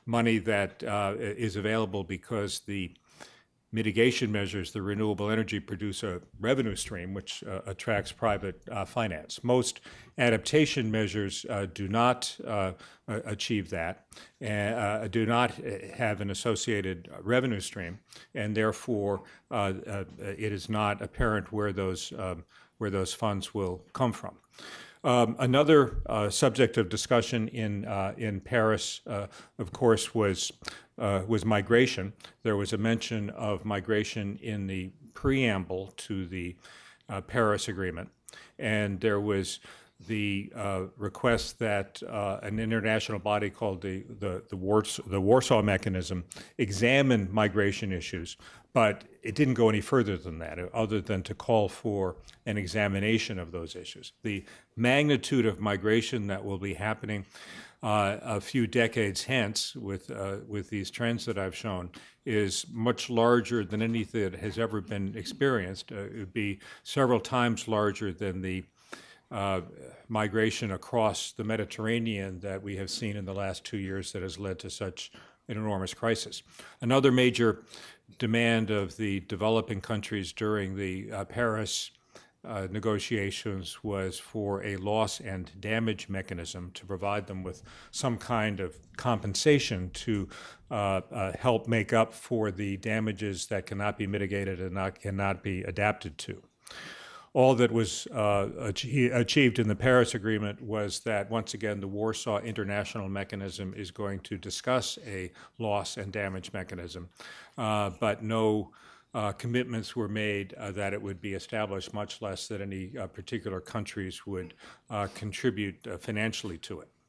money that uh, is available because the mitigation measures, the renewable energy, produce a revenue stream which uh, attracts private uh, finance. Most adaptation measures uh, do not uh, achieve that, and uh, do not have an associated revenue stream, and therefore uh, uh, it is not apparent where those um, where those funds will come from. Um, another uh, subject of discussion in uh, in Paris, uh, of course, was uh, was migration. There was a mention of migration in the preamble to the uh, Paris Agreement, and there was the uh, request that uh, an international body called the the the, Wars the Warsaw Mechanism examine migration issues. But it didn't go any further than that, other than to call for an examination of those issues. The magnitude of migration that will be happening uh, a few decades hence with, uh, with these trends that I've shown is much larger than anything that has ever been experienced. Uh, it would be several times larger than the uh, migration across the Mediterranean that we have seen in the last two years that has led to such an enormous crisis. Another major demand of the developing countries during the uh, Paris uh, negotiations was for a loss and damage mechanism to provide them with some kind of compensation to uh, uh, help make up for the damages that cannot be mitigated and not, cannot be adapted to. All that was uh, ach- achieved in the Paris Agreement was that, once again, the Warsaw International Mechanism is going to discuss a loss and damage mechanism, uh, but no uh, commitments were made uh, that it would be established, much less that any uh, particular countries would uh, contribute uh, financially to it.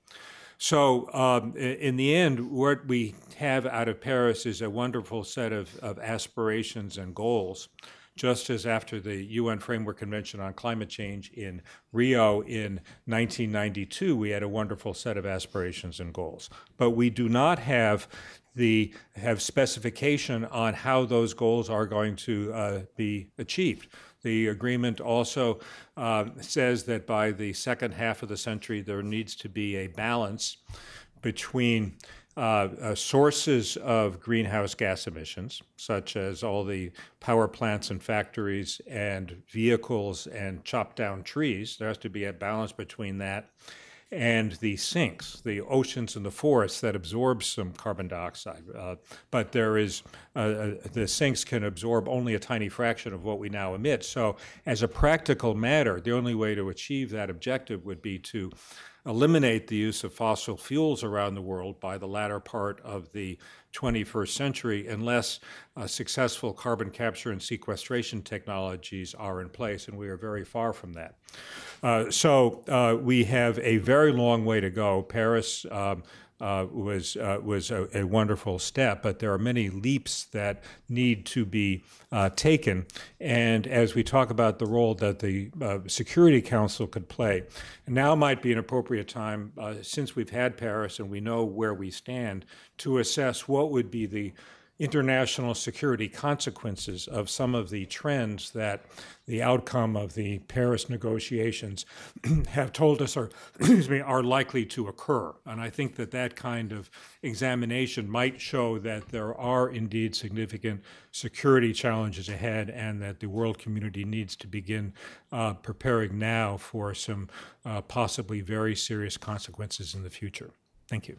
So um, in the end, what we have out of Paris is a wonderful set of, of aspirations and goals. Just as after the U N Framework Convention on Climate Change in Rio in nineteen ninety-two, we had a wonderful set of aspirations and goals. But we do not have the have specification on how those goals are going to uh, be achieved. The agreement also uh, says that by the second half of the century, there needs to be a balance between Uh, uh, sources of greenhouse gas emissions, such as all the power plants and factories and vehicles and chopped down trees. There has to be a balance between that and the sinks, the oceans and the forests that absorb some carbon dioxide. Uh, but there is, uh, uh, the sinks can absorb only a tiny fraction of what we now emit. So as a practical matter, the only way to achieve that objective would be to eliminate the use of fossil fuels around the world by the latter part of the twenty-first century unless uh, successful carbon capture and sequestration technologies are in place, and we are very far from that. Uh, so uh, we have a very long way to go. Paris um, uh, was uh, was a, a wonderful step, but there are many leaps that need to be uh, taken. And as we talk about the role that the uh, Security Council could play, now might be an appropriate time, uh, since we've had Paris and we know where we stand, to assess what would be the international security consequences of some of the trends that the outcome of the Paris negotiations have told us are, excuse me, are likely to occur. And I think that that kind of examination might show that there are indeed significant security challenges ahead and that the world community needs to begin uh, preparing now for some uh, possibly very serious consequences in the future. Thank you.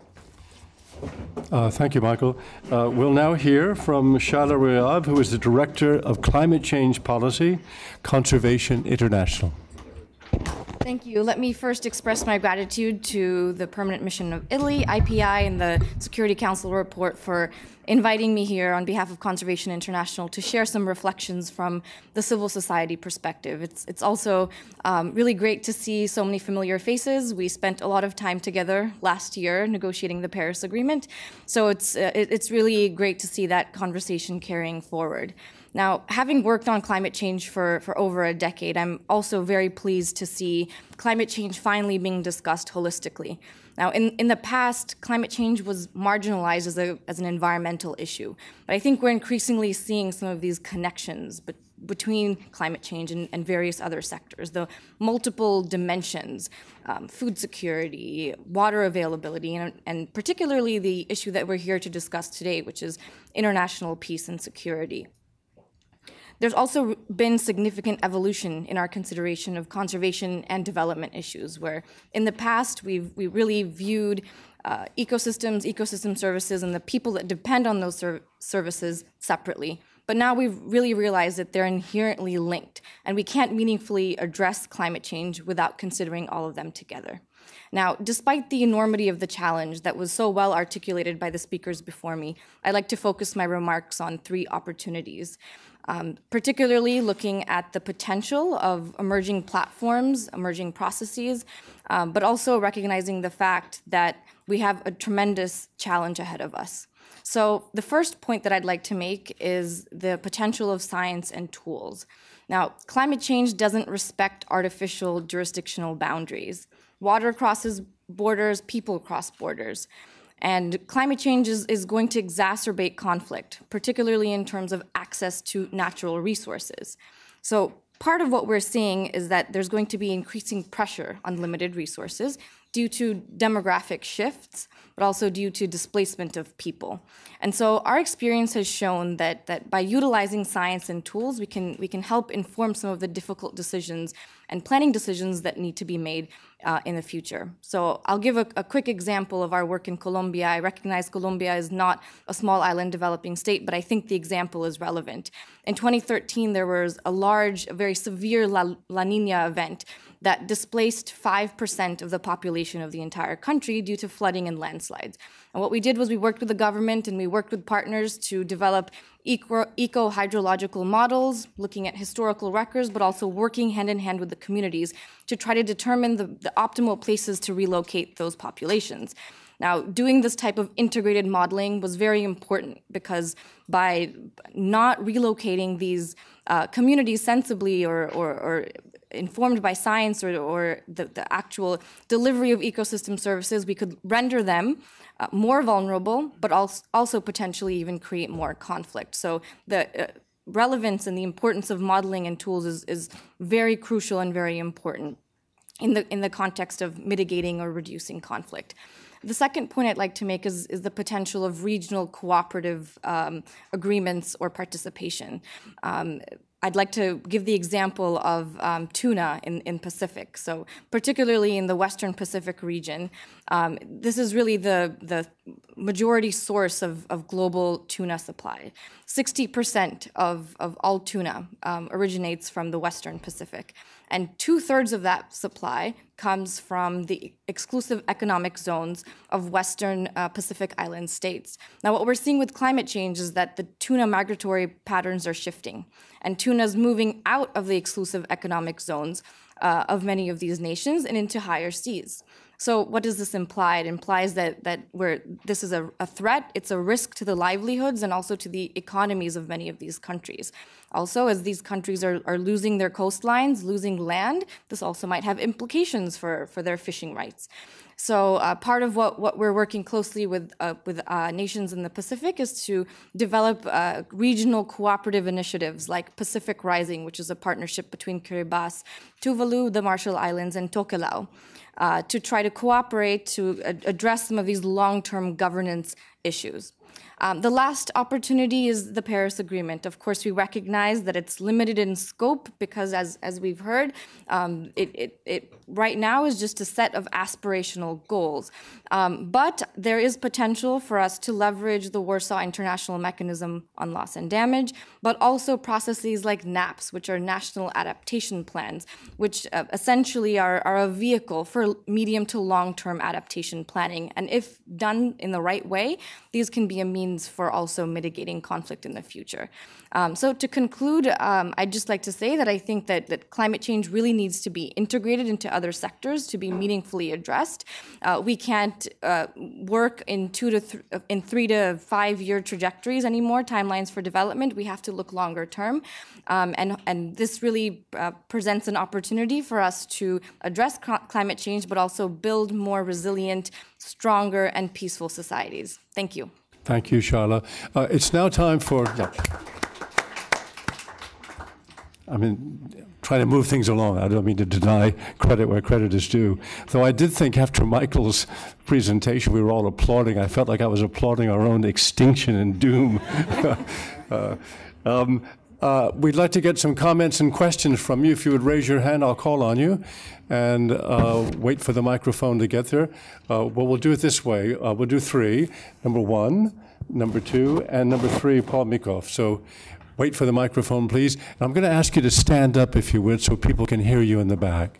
Uh, thank you, Michael. Uh, we'll now hear from Shala Riab, who is the Director of Climate Change Policy, Conservation International. Thank you. Let me first express my gratitude to the Permanent Mission of Italy, I P I, and the Security Council report for inviting me here on behalf of Conservation International to share some reflections from the civil society perspective. It's, it's also um, really great to see so many familiar faces. We spent a lot of time together last year negotiating the Paris Agreement, so it's, uh, it, it's really great to see that conversation carrying forward. Now, having worked on climate change for, for over a decade, I'm also very pleased to see climate change finally being discussed holistically. Now, in, in the past, climate change was marginalized as, a, as an environmental issue, but I think we're increasingly seeing some of these connections be between climate change and, and various other sectors, the multiple dimensions, um, food security, water availability, and, and particularly the issue that we're here to discuss today, which is international peace and security. There's also been significant evolution in our consideration of conservation and development issues, where in the past we've we really viewed uh, ecosystems, ecosystem services, and the people that depend on those ser services separately. But now we've really realized that they're inherently linked, and we can't meaningfully address climate change without considering all of them together. Now, despite the enormity of the challenge that was so well articulated by the speakers before me, I'd like to focus my remarks on three opportunities. Um, particularly looking at the potential of emerging platforms, emerging processes, um, but also recognizing the fact that we have a tremendous challenge ahead of us. So the first point that I'd like to make is the potential of science and tools. Now, climate change doesn't respect artificial jurisdictional boundaries. Water crosses borders, people cross borders. And climate change is, is going to exacerbate conflict, particularly in terms of access to natural resources. So part of what we're seeing is that there's going to be increasing pressure on limited resources due to demographic shifts, but also due to displacement of people. And so our experience has shown that, that by utilizing science and tools, we can, we can help inform some of the difficult decisions and planning decisions that need to be made uh, in the future. So I'll give a, a quick example of our work in Colombia. I recognize Colombia is not a small island developing state, but I think the example is relevant. In twenty thirteen, there was a large, a very severe La, La Nina event that displaced five percent of the population of the entire country due to flooding and landslides. And what we did was we worked with the government and we worked with partners to develop eco, eco-hydrological models, looking at historical records, but also working hand in hand with the communities to try to determine the, the optimal places to relocate those populations. Now, doing this type of integrated modeling was very important because by not relocating these uh, communities sensibly or, or, or informed by science or, or the, the actual delivery of ecosystem services, we could render them uh, more vulnerable, but also, also potentially even create more conflict. So the uh, relevance and the importance of modeling and tools is, is very crucial and very important in the, in the context of mitigating or reducing conflict. The second point I'd like to make is, is the potential of regional cooperative um, agreements or participation. Um, I'd like to give the example of um, tuna in, in Pacific. So particularly in the Western Pacific region, um, this is really the, the majority source of, of global tuna supply. sixty percent of, of all tuna um, originates from the Western Pacific. And two-thirds of that supply comes from the exclusive economic zones of Western uh, Pacific Island states. Now, what we're seeing with climate change is that the tuna migratory patterns are shifting, and tuna is moving out of the exclusive economic zones uh, of many of these nations and into higher seas. So what does this imply? It implies that, that we're, this is a, a threat, it's a risk to the livelihoods and also to the economies of many of these countries. Also, as these countries are, are losing their coastlines, losing land, this also might have implications for, for their fishing rights. So uh, part of what, what we're working closely with, uh, with uh, nations in the Pacific is to develop uh, regional cooperative initiatives like Pacific Rising, which is a partnership between Kiribati, Tuvalu, the Marshall Islands, and Tokelau, uh, to try to cooperate to ad address some of these long-term governance issues. Um, the last opportunity is the Paris Agreement. Of course, we recognize that it's limited in scope because, as, as we've heard, um, it, it, it right now is just a set of aspirational goals. Um, but there is potential for us to leverage the Warsaw International Mechanism on Loss and Damage, but also processes like NAPs, which are National Adaptation Plans, which uh, essentially are, are a vehicle for medium to long-term adaptation planning. And if done in the right way, these can be a means for also mitigating conflict in the future. Um, so to conclude, um, I'd just like to say that I think that, that climate change really needs to be integrated into other sectors to be meaningfully addressed. Uh, we can't uh, work in two to th in three to five year trajectories anymore, timelines for development. We have to look longer term. Um, and, and this really uh, presents an opportunity for us to address climate change, but also build more resilient, stronger, and peaceful societies. Thank you. Thank you, Sharla. Uh, it's now time for... Yeah. I mean, trying to move things along. I don't mean to deny credit where credit is due. Though I did think after Michael's presentation, we were all applauding. I felt like I was applauding our own extinction and doom. uh, um, uh, we'd like to get some comments and questions from you. If you would raise your hand, I'll call on you. And uh, wait for the microphone to get there. Uh, well, we'll do it this way. Uh, we'll do three. Number one, number two, and number three, Paul Mikoff. So wait for the microphone, please. And I'm going to ask you to stand up, if you would, so people can hear you in the back.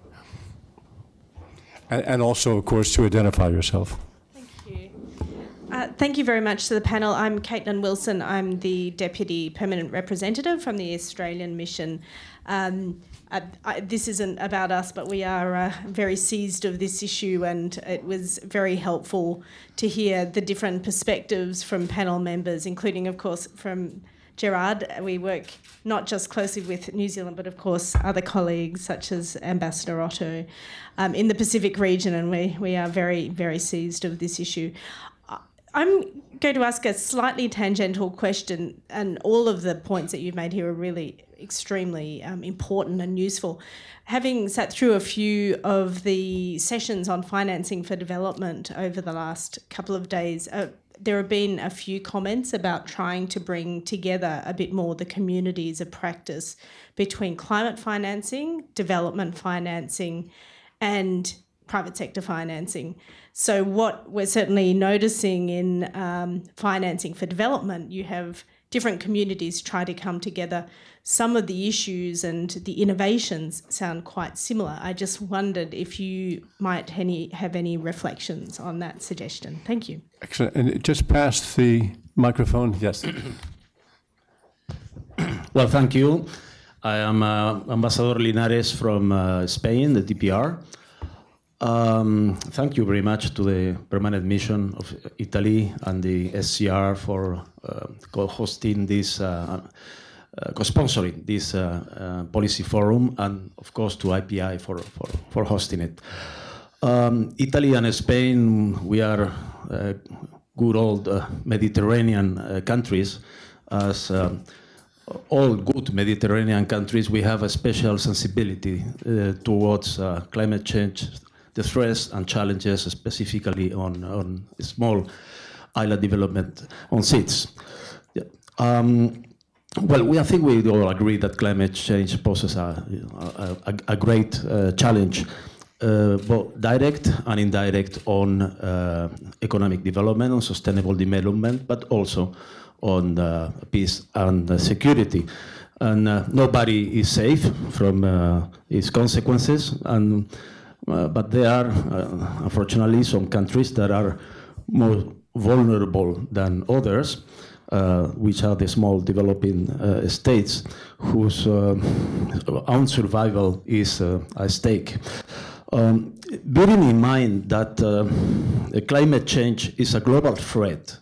And, and also, of course, to identify yourself. Thank you. Uh, thank you very much to the panel. I'm Caitlin Wilson. I'm the Deputy Permanent Representative from the Australian Mission. Um, I, I, this isn't about us, but we are uh, very seized of this issue, and it was very helpful to hear the different perspectives from panel members, including, of course, from Gerard. We work not just closely with New Zealand, but of course other colleagues such as Ambassador Otto um, in the Pacific region, and we, we are very, very seized of this issue. I'm going to ask a slightly tangential question, and all of the points that you've made here are really extremely um, important and useful. Having sat through a few of the sessions on financing for development over the last couple of days, uh, there have been a few comments about trying to bring together a bit more the communities of practice between climate financing, development financing, and private sector financing. So what we're certainly noticing in um, financing for development, you have different communities try to come together. Some of the issues and the innovations sound quite similar. I just wondered if you might any, have any reflections on that suggestion. Thank you. Excellent. And just past the microphone, yes. Well, thank you. I am uh, Ambassador Linares from uh, Spain, the D P R. Um, thank you very much to the Permanent Mission of Italy and the S C R for uh, co-hosting this, uh, uh, co-sponsoring this uh, uh, policy forum, and of course to I P I for, for, for hosting it. Um, Italy and Spain, we are uh, good old uh, Mediterranean uh, countries. As um, all good Mediterranean countries, we have a special sensibility uh, towards uh, climate change, the threats and challenges specifically on, on small island development on S I D S. Yeah. Um, well, we, I think we all agree that climate change poses a, a, a great uh, challenge, uh, both direct and indirect on uh, economic development, on sustainable development, but also on uh, peace and uh, security. And uh, nobody is safe from uh, its consequences. And Uh, but there are, uh, unfortunately, some countries that are more vulnerable than others, uh, which are the small developing uh, states whose uh, own survival is uh, at stake. Um, bearing in mind that uh, climate change is a global threat,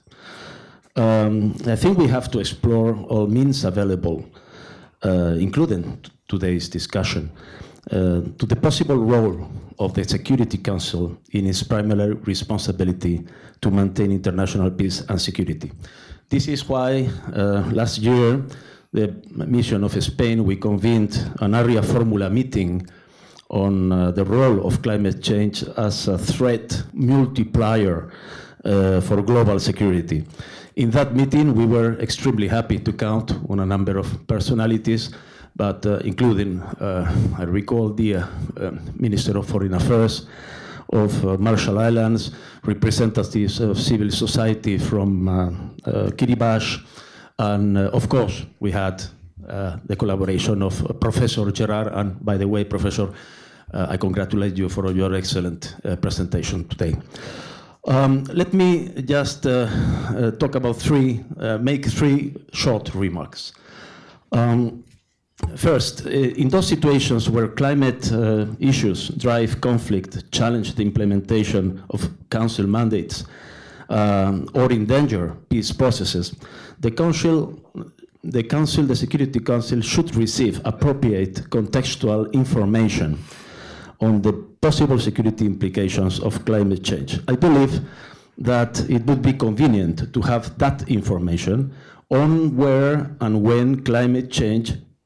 um, I think we have to explore all means available, uh, including today's discussion, Uh, to the possible role of the Security Council in its primary responsibility to maintain international peace and security. This is why uh, last year, the mission of Spain, we convened an area formula meeting on uh, the role of climate change as a threat multiplier uh, for global security. In that meeting, we were extremely happy to count on a number of personalities, but uh, including, uh, I recall, the uh, uh, Minister of Foreign Affairs of uh, Marshall Islands, representatives of civil society from uh, uh, Kiribati, and uh, of course, we had uh, the collaboration of uh, Professor Gerard, and by the way, Professor, uh, I congratulate you for your excellent uh, presentation today. Um, let me just uh, uh, talk about three, uh, make three short remarks. Um, First, in those situations where climate uh, issues drive conflict, challenge the implementation of Council mandates, um, or endanger peace processes, the Council, the Council, the Security Council should receive appropriate contextual information on the possible security implications of climate change. I believe that it would be convenient to have that information on where and when climate change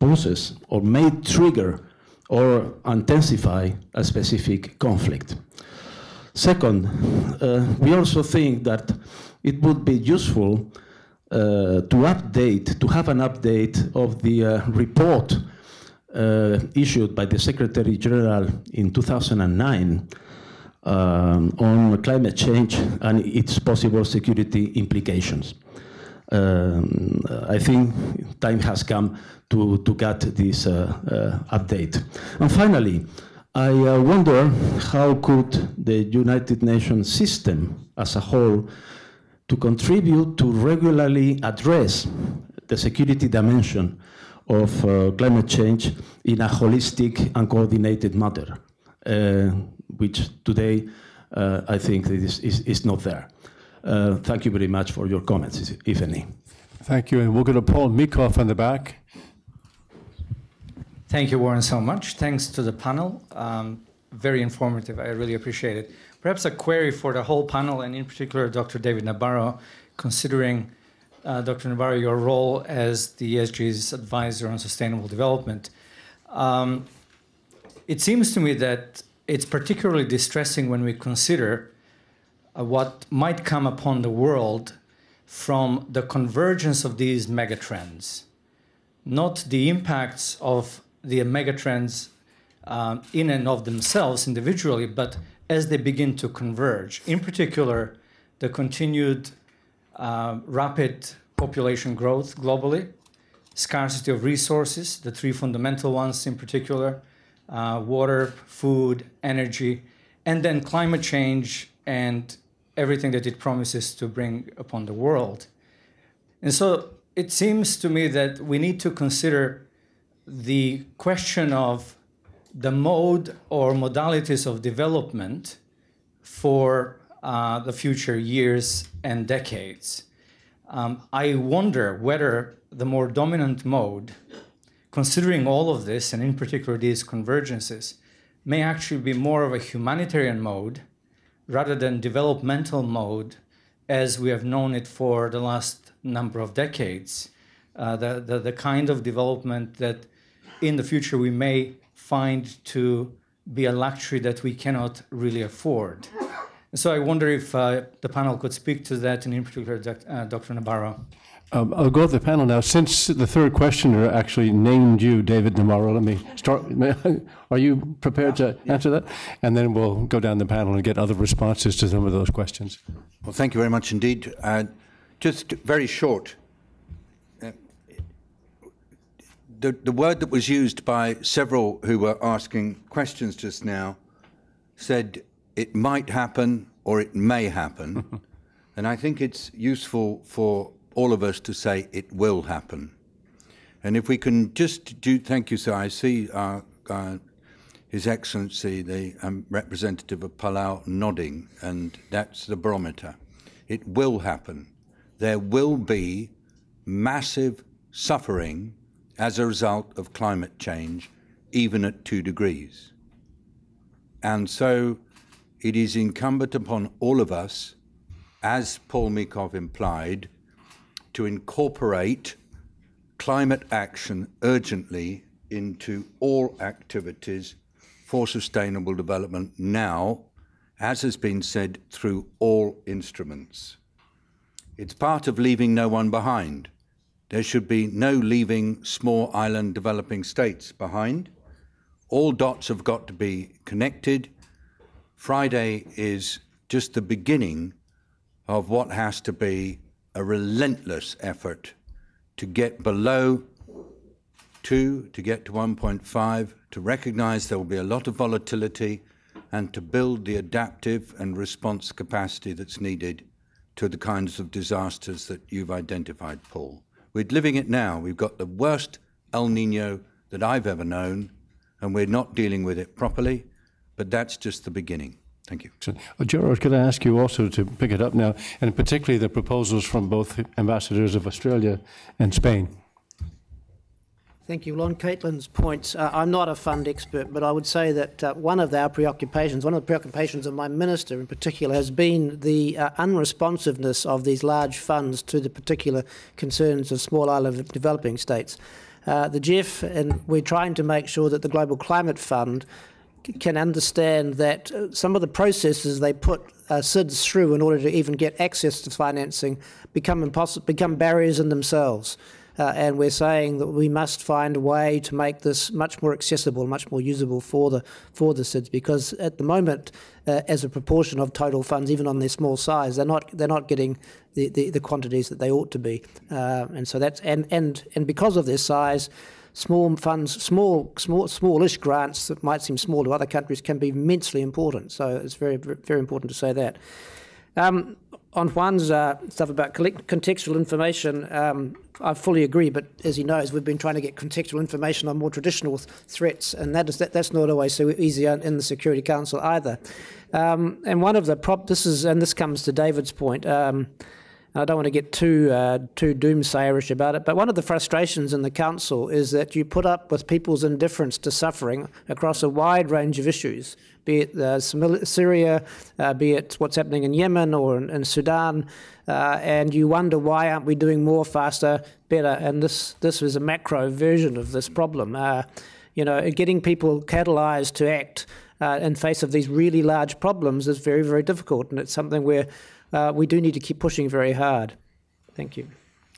poses or may trigger or intensify a specific conflict. Second, uh, we also think that it would be useful uh, to update, to have an update of the uh, report uh, issued by the Secretary General in two thousand nine um, on climate change and its possible security implications. Um, I think time has come to, to get this uh, uh, update. And finally, I uh, wonder how could the United Nations system as a whole to contribute to regularly address the security dimension of uh, climate change in a holistic and coordinated manner, uh, which today uh, I think is, is, is not there. Uh, thank you very much for your comments, if any. Thank you. And we'll go to Paul Mikoff in the back. Thank you, Warren, so much. Thanks to the panel. Um, very informative. I really appreciate it. Perhaps a query for the whole panel, and in particular, Doctor David Nabarro, considering, uh, Doctor Nabarro, your role as the E S G's advisor on sustainable development. Um, it seems to me that it's particularly distressing when we consider uh, what might come upon the world from the convergence of these megatrends, not the impacts of the megatrends um, in and of themselves individually, but as they begin to converge. In particular, the continued uh, rapid population growth globally, scarcity of resources, the three fundamental ones in particular, uh, water, food, energy, and then climate change and everything that it promises to bring upon the world. And so it seems to me that we need to consider the question of the mode or modalities of development for uh, the future years and decades. Um, I wonder whether the more dominant mode, considering all of this, and in particular these convergences, may actually be more of a humanitarian mode rather than developmental mode as we have known it for the last number of decades. Uh, the, the, the kind of development that in the future we may find to be a luxury that we cannot really afford. And so I wonder if uh, the panel could speak to that, and in particular, uh, Doctor Nabarro. Um, I'll go to the panel now. Since the third questioner actually named you, David Nabarro, let me start. Are you prepared to answer that? And then we'll go down the panel and get other responses to some of those questions. Well, thank you very much indeed. Uh, just very short. Uh, the, the word that was used by several who were asking questions just now said it might happen or it may happen. And I think it's useful for all of us to say it will happen. And if we can just do, thank you, sir. I see uh, uh, His Excellency, the um, representative of Palau, nodding, and that's the barometer. It will happen. There will be massive suffering as a result of climate change, even at two degrees. And so it is incumbent upon all of us, as Paul Mikoff implied, to incorporate climate action urgently into all activities for sustainable development now, as has been said, through all instruments. It's part of leaving no one behind. There should be no leaving small island developing states behind. All dots have got to be connected. Friday is just the beginning of what has to be a relentless effort to get below two, to get to one point five, to recognize there will be a lot of volatility, and to build the adaptive and response capacity that's needed to the kinds of disasters that you've identified, Paul. We're living it now. We've got the worst El Nino that I've ever known, and we're not dealing with it properly, but that's just the beginning. Thank you. Uh, Gerard, could I ask you also to pick it up now, and particularly the proposals from both ambassadors of Australia and Spain? Thank you. Well, on Caitlin's points, uh, I'm not a fund expert, but I would say that uh, one of our preoccupations, one of the preoccupations of my minister in particular, has been the uh, unresponsiveness of these large funds to the particular concerns of small island developing states. uh, the G E F, and we're trying to make sure that the Global Climate Fund c- can understand that uh, some of the processes they put uh, S I D S through in order to even get access to financing become impossible, become barriers in themselves. Uh, and we're saying that we must find a way to make this much more accessible, much more usable for the for the S I D S, because at the moment, uh, as a proportion of total funds, even on their small size, they're not they're not getting the, the, the quantities that they ought to be. Uh, and so that's and, and and because of their size, small funds, small small smallish grants that might seem small to other countries can be immensely important. So it's very very important to say that. Um, on Juan's uh, stuff about collect- contextual information, um, I fully agree, but as he knows, we've been trying to get contextual information on more traditional th- threats, and that is that, that's not always so easy in the Security Council either. Um, and one of the prop, this is, and this comes to David's point, um, I don't want to get too uh, too doomsayerish about it, but one of the frustrations in the Council is that you put up with people's indifference to suffering across a wide range of issues, be it uh, Syria, uh, be it what's happening in Yemen or in, in Sudan, uh, and you wonder why aren't we doing more, faster, better, and this, this is a macro version of this problem. Uh, you know, getting people catalysed to act uh, in face of these really large problems is very, very difficult, and it's something where Uh, we do need to keep pushing very hard. Thank you.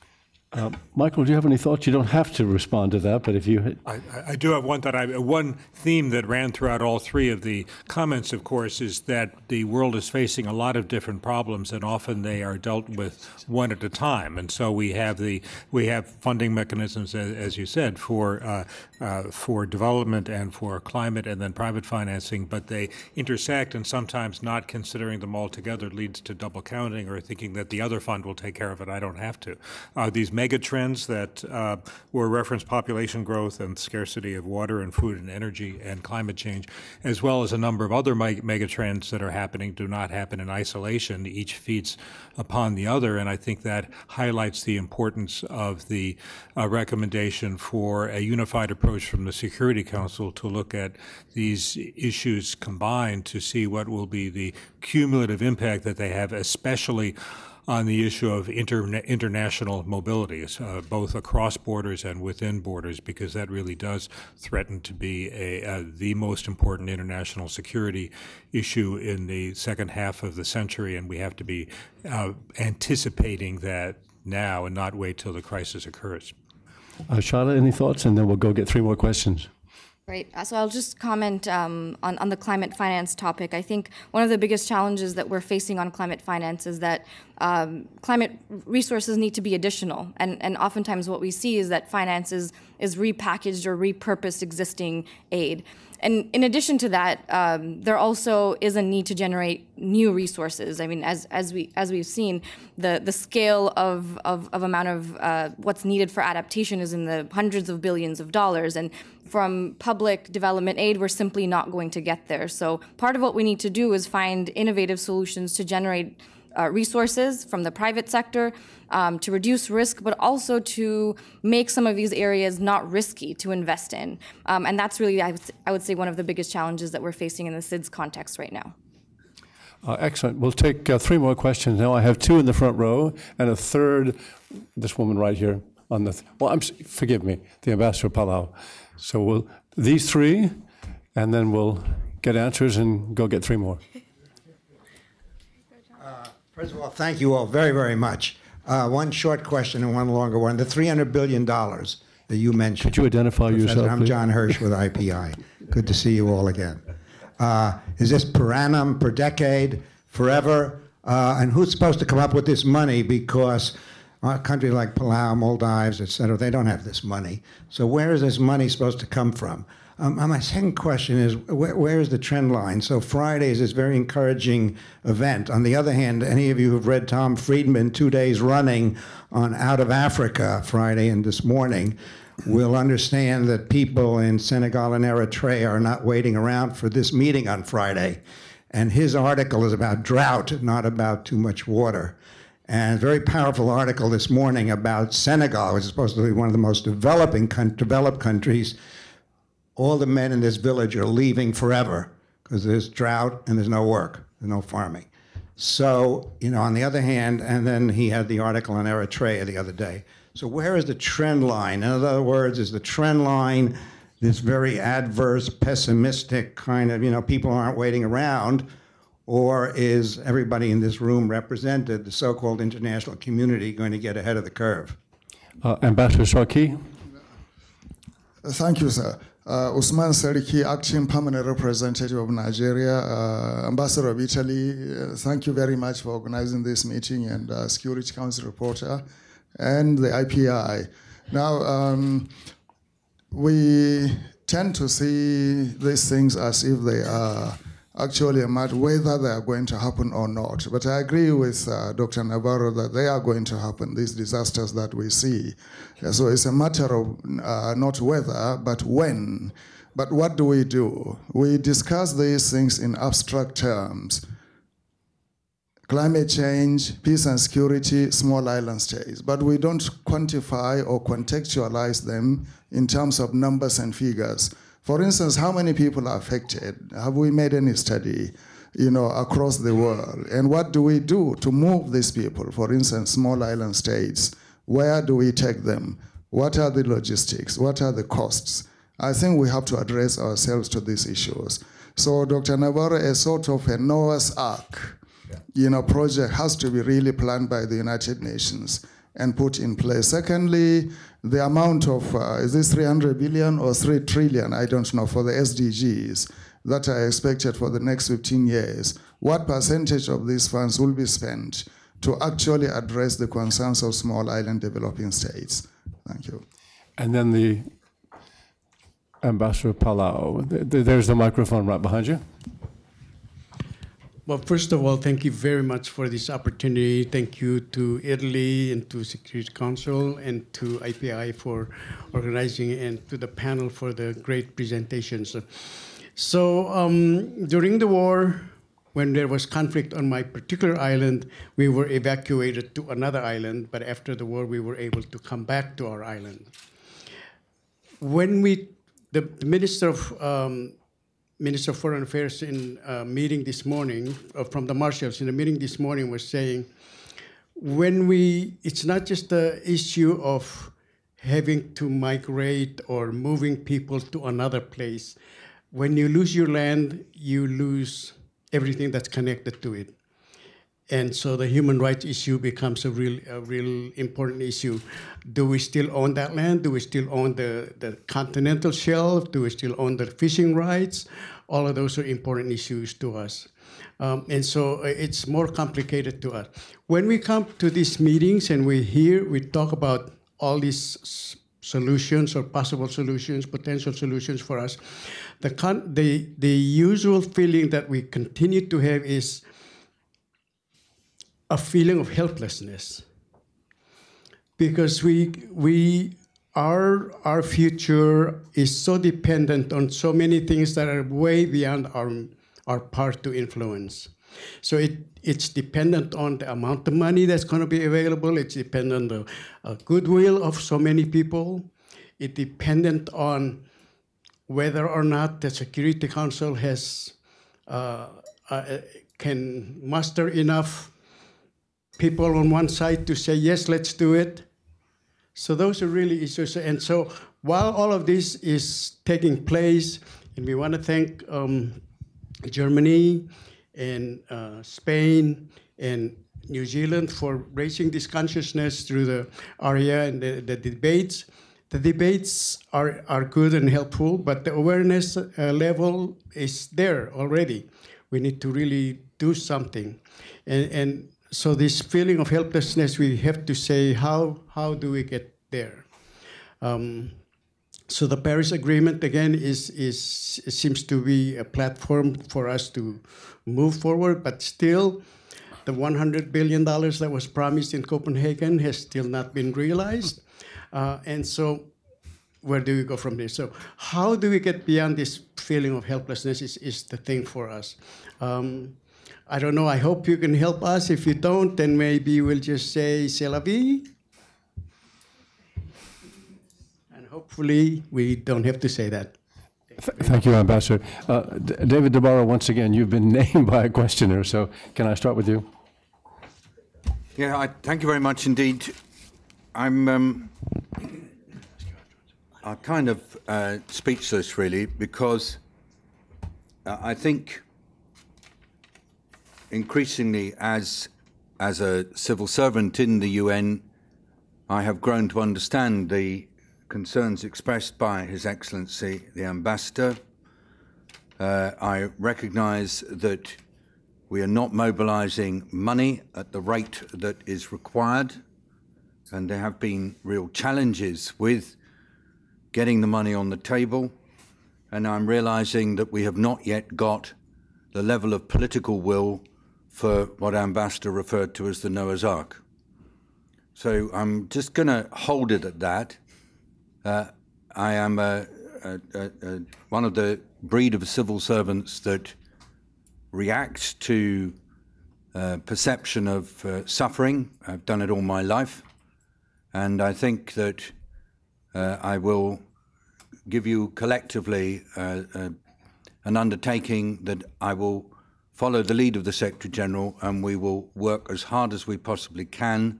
Uh, Michael, do you have any thoughts? You don't have to respond to that, but if you... I, I do have one that I, one theme that ran throughout all three of the comments, of course, is that the world is facing a lot of different problems, and often they are dealt with one at a time. And so we have the we have funding mechanisms, as, as you said, for uh, uh, for development and for climate, and then private financing, but they intersect, and sometimes not considering them all together leads to double counting or thinking that the other fund will take care of it. I don't have to. Uh, these mega trends that uh, were referenced, population growth and scarcity of water and food and energy and climate change, as well as a number of other mega trends that are happening, do not happen in isolation. Each feeds upon the other, and I think that highlights the importance of the uh, recommendation for a unified approach from the Security Council to look at these issues combined to see what will be the cumulative impact that they have, especially on the issue of inter international mobility, uh, both across borders and within borders, because that really does threaten to be a, a, the most important international security issue in the second half of the century, and we have to be uh, anticipating that now and not wait till the crisis occurs. Uh, Charlotte, any thoughts? And then we'll go get three more questions. Right. So I'll just comment um, on, on the climate finance topic. I think one of the biggest challenges that we're facing on climate finance is that um, climate resources need to be additional. And, and oftentimes what we see is that finance is, is repackaged or repurposed existing aid. And in addition to that, um, there also is a need to generate new resources. I mean, as as we as we've seen, the the scale of of, of amount of uh, what's needed for adaptation is in the hundreds of billions of dollars, and from public development aid, we're simply not going to get there. So part of what we need to do is find innovative solutions to generate Uh, resources from the private sector um, to reduce risk, but also to make some of these areas not risky to invest in. Um, and that's really, I would, I would say, one of the biggest challenges that we're facing in the S I D S context right now. Uh, excellent. We'll take uh, three more questions now. I have two in the front row and a third, this woman right here on the, th well, I'm, forgive me, the Ambassador Palau. So we'll, these three, and then we'll get answers and go get three more. First of all, thank you all very, very much. Uh, one short question and one longer one. The three hundred billion dollars that you mentioned. Could you identify Professor, yourself, I'm please? John Hirsch with I P I. Good to see you all again. Uh, is this per annum, per decade, forever? Uh, and who's supposed to come up with this money? Because a country like Palau, Maldives, et cetera, they don't have this money. So where is this money supposed to come from? Um, and my second question is, where, where is the trend line? So Friday is this very encouraging event. On the other hand, any of you who've read Tom Friedman two days running on Out of Africa, Friday and this morning, will understand that people in Senegal and Eritrea are not waiting around for this meeting on Friday. And his article is about drought, not about too much water. And a very powerful article this morning about Senegal, which is supposed to be one of the most developing, developed countries. All the men in this village are leaving forever because there's drought and there's no work, there's no farming. So, you know, on the other hand, and then he had the article on Eritrea the other day. So where is the trend line? In other words, is the trend line this very adverse, pessimistic kind of, you know, people aren't waiting around, or is everybody in this room represented, the so-called international community, going to get ahead of the curve? Uh, Ambassador Sarki. Thank you, sir. Uh, Usman Sariki, Acting Permanent Representative of Nigeria, uh, Ambassador of Italy, uh, thank you very much for organizing this meeting, and uh, Security Council reporter, and the I P I. Now, um, we tend to see these things as if they are actually a matter whether they are going to happen or not. But I agree with uh, Doctor Navarro that they are going to happen, these disasters that we see. So it's a matter of uh, not whether, but when. But what do we do? We discuss these things in abstract terms. Climate change, peace and security, small island states. But we don't quantify or contextualize them in terms of numbers and figures. For instance, how many people are affected? Have we made any study, you know, across the world? And what do we do to move these people? For instance, small island states, where do we take them? What are the logistics? What are the costs? I think we have to address ourselves to these issues. So Doctor Navarro, a sort of a Noah's Ark, you know, project has to be really planned by the United Nations and put in place. Secondly, the amount of, uh, is this three hundred billion or three trillion, I don't know, for the S D Gs that are expected for the next fifteen years. What percentage of these funds will be spent to actually address the concerns of small island developing states? Thank you. And then the Ambassador Palau. There's the microphone right behind you. Well, first of all, thank you very much for this opportunity. Thank you to Italy and to Security Council and to I P I for organizing, and to the panel for the great presentations. So um, during the war, when there was conflict on my particular island, we were evacuated to another island, but after the war, we were able to come back to our island. When we, the, the Minister of um, Minister of Foreign Affairs in a meeting this morning, uh, from the Marshals in a meeting this morning, was saying, when we, it's not just the issue of having to migrate or moving people to another place. When you lose your land, you lose everything that's connected to it. And so the human rights issue becomes a real, a real important issue. Do we still own that land? Do we still own the, the continental shelf? Do we still own the fishing rights? All of those are important issues to us. Um, and so it's more complicated to us. When we come to these meetings and we hear, we talk about all these solutions or possible solutions, potential solutions for us, the, con the, the usual feeling that we continue to have is a feeling of helplessness, because we we our our future is so dependent on so many things that are way beyond our our part to influence. So it it's dependent on the amount of money that's going to be available. It's dependent on the uh, goodwill of so many people. It's dependent on whether or not the Security Council has uh, uh, can muster enough people on one side to say, yes, let's do it. So those are really issues. And so while all of this is taking place, and we want to thank um, Germany and uh, Spain and New Zealand for raising this consciousness through the area and the, the debates. The debates are, are good and helpful, but the awareness uh, level is there already. We need to really do something. And, and so this feeling of helplessness, we have to say, how, how do we get there? Um, so the Paris Agreement, again, is, is, seems to be a platform for us to move forward, but still, the one hundred billion dollars that was promised in Copenhagen has still not been realized. Uh, and so where do we go from there? So how do we get beyond this feeling of helplessness is, is the thing for us. Um, I don't know, I hope you can help us. If you don't, then maybe we'll just say, c'est la vie. And hopefully we don't have to say that. Th thank you, Ambassador. Uh, David DeBarro, once again, you've been named by a questioner, so can I start with you? Yeah, I, thank you very much indeed. I'm um, I'm kind of uh, speechless, really, because uh, I think increasingly, as as a civil servant in the U N, I have grown to understand the concerns expressed by His Excellency the Ambassador. Uh, I recognise that we are not mobilising money at the rate that is required, and there have been real challenges with getting the money on the table, and I'm realising that we have not yet got the level of political will for what Ambassador referred to as the Noah's Ark. So I'm just going to hold it at that. Uh, I am a, a, a, a, one of the breed of civil servants that reacts to uh, perception of uh, suffering. I've done it all my life. And I think that uh, I will give you collectively uh, uh, an undertaking that I will follow the lead of the Secretary General, and we will work as hard as we possibly can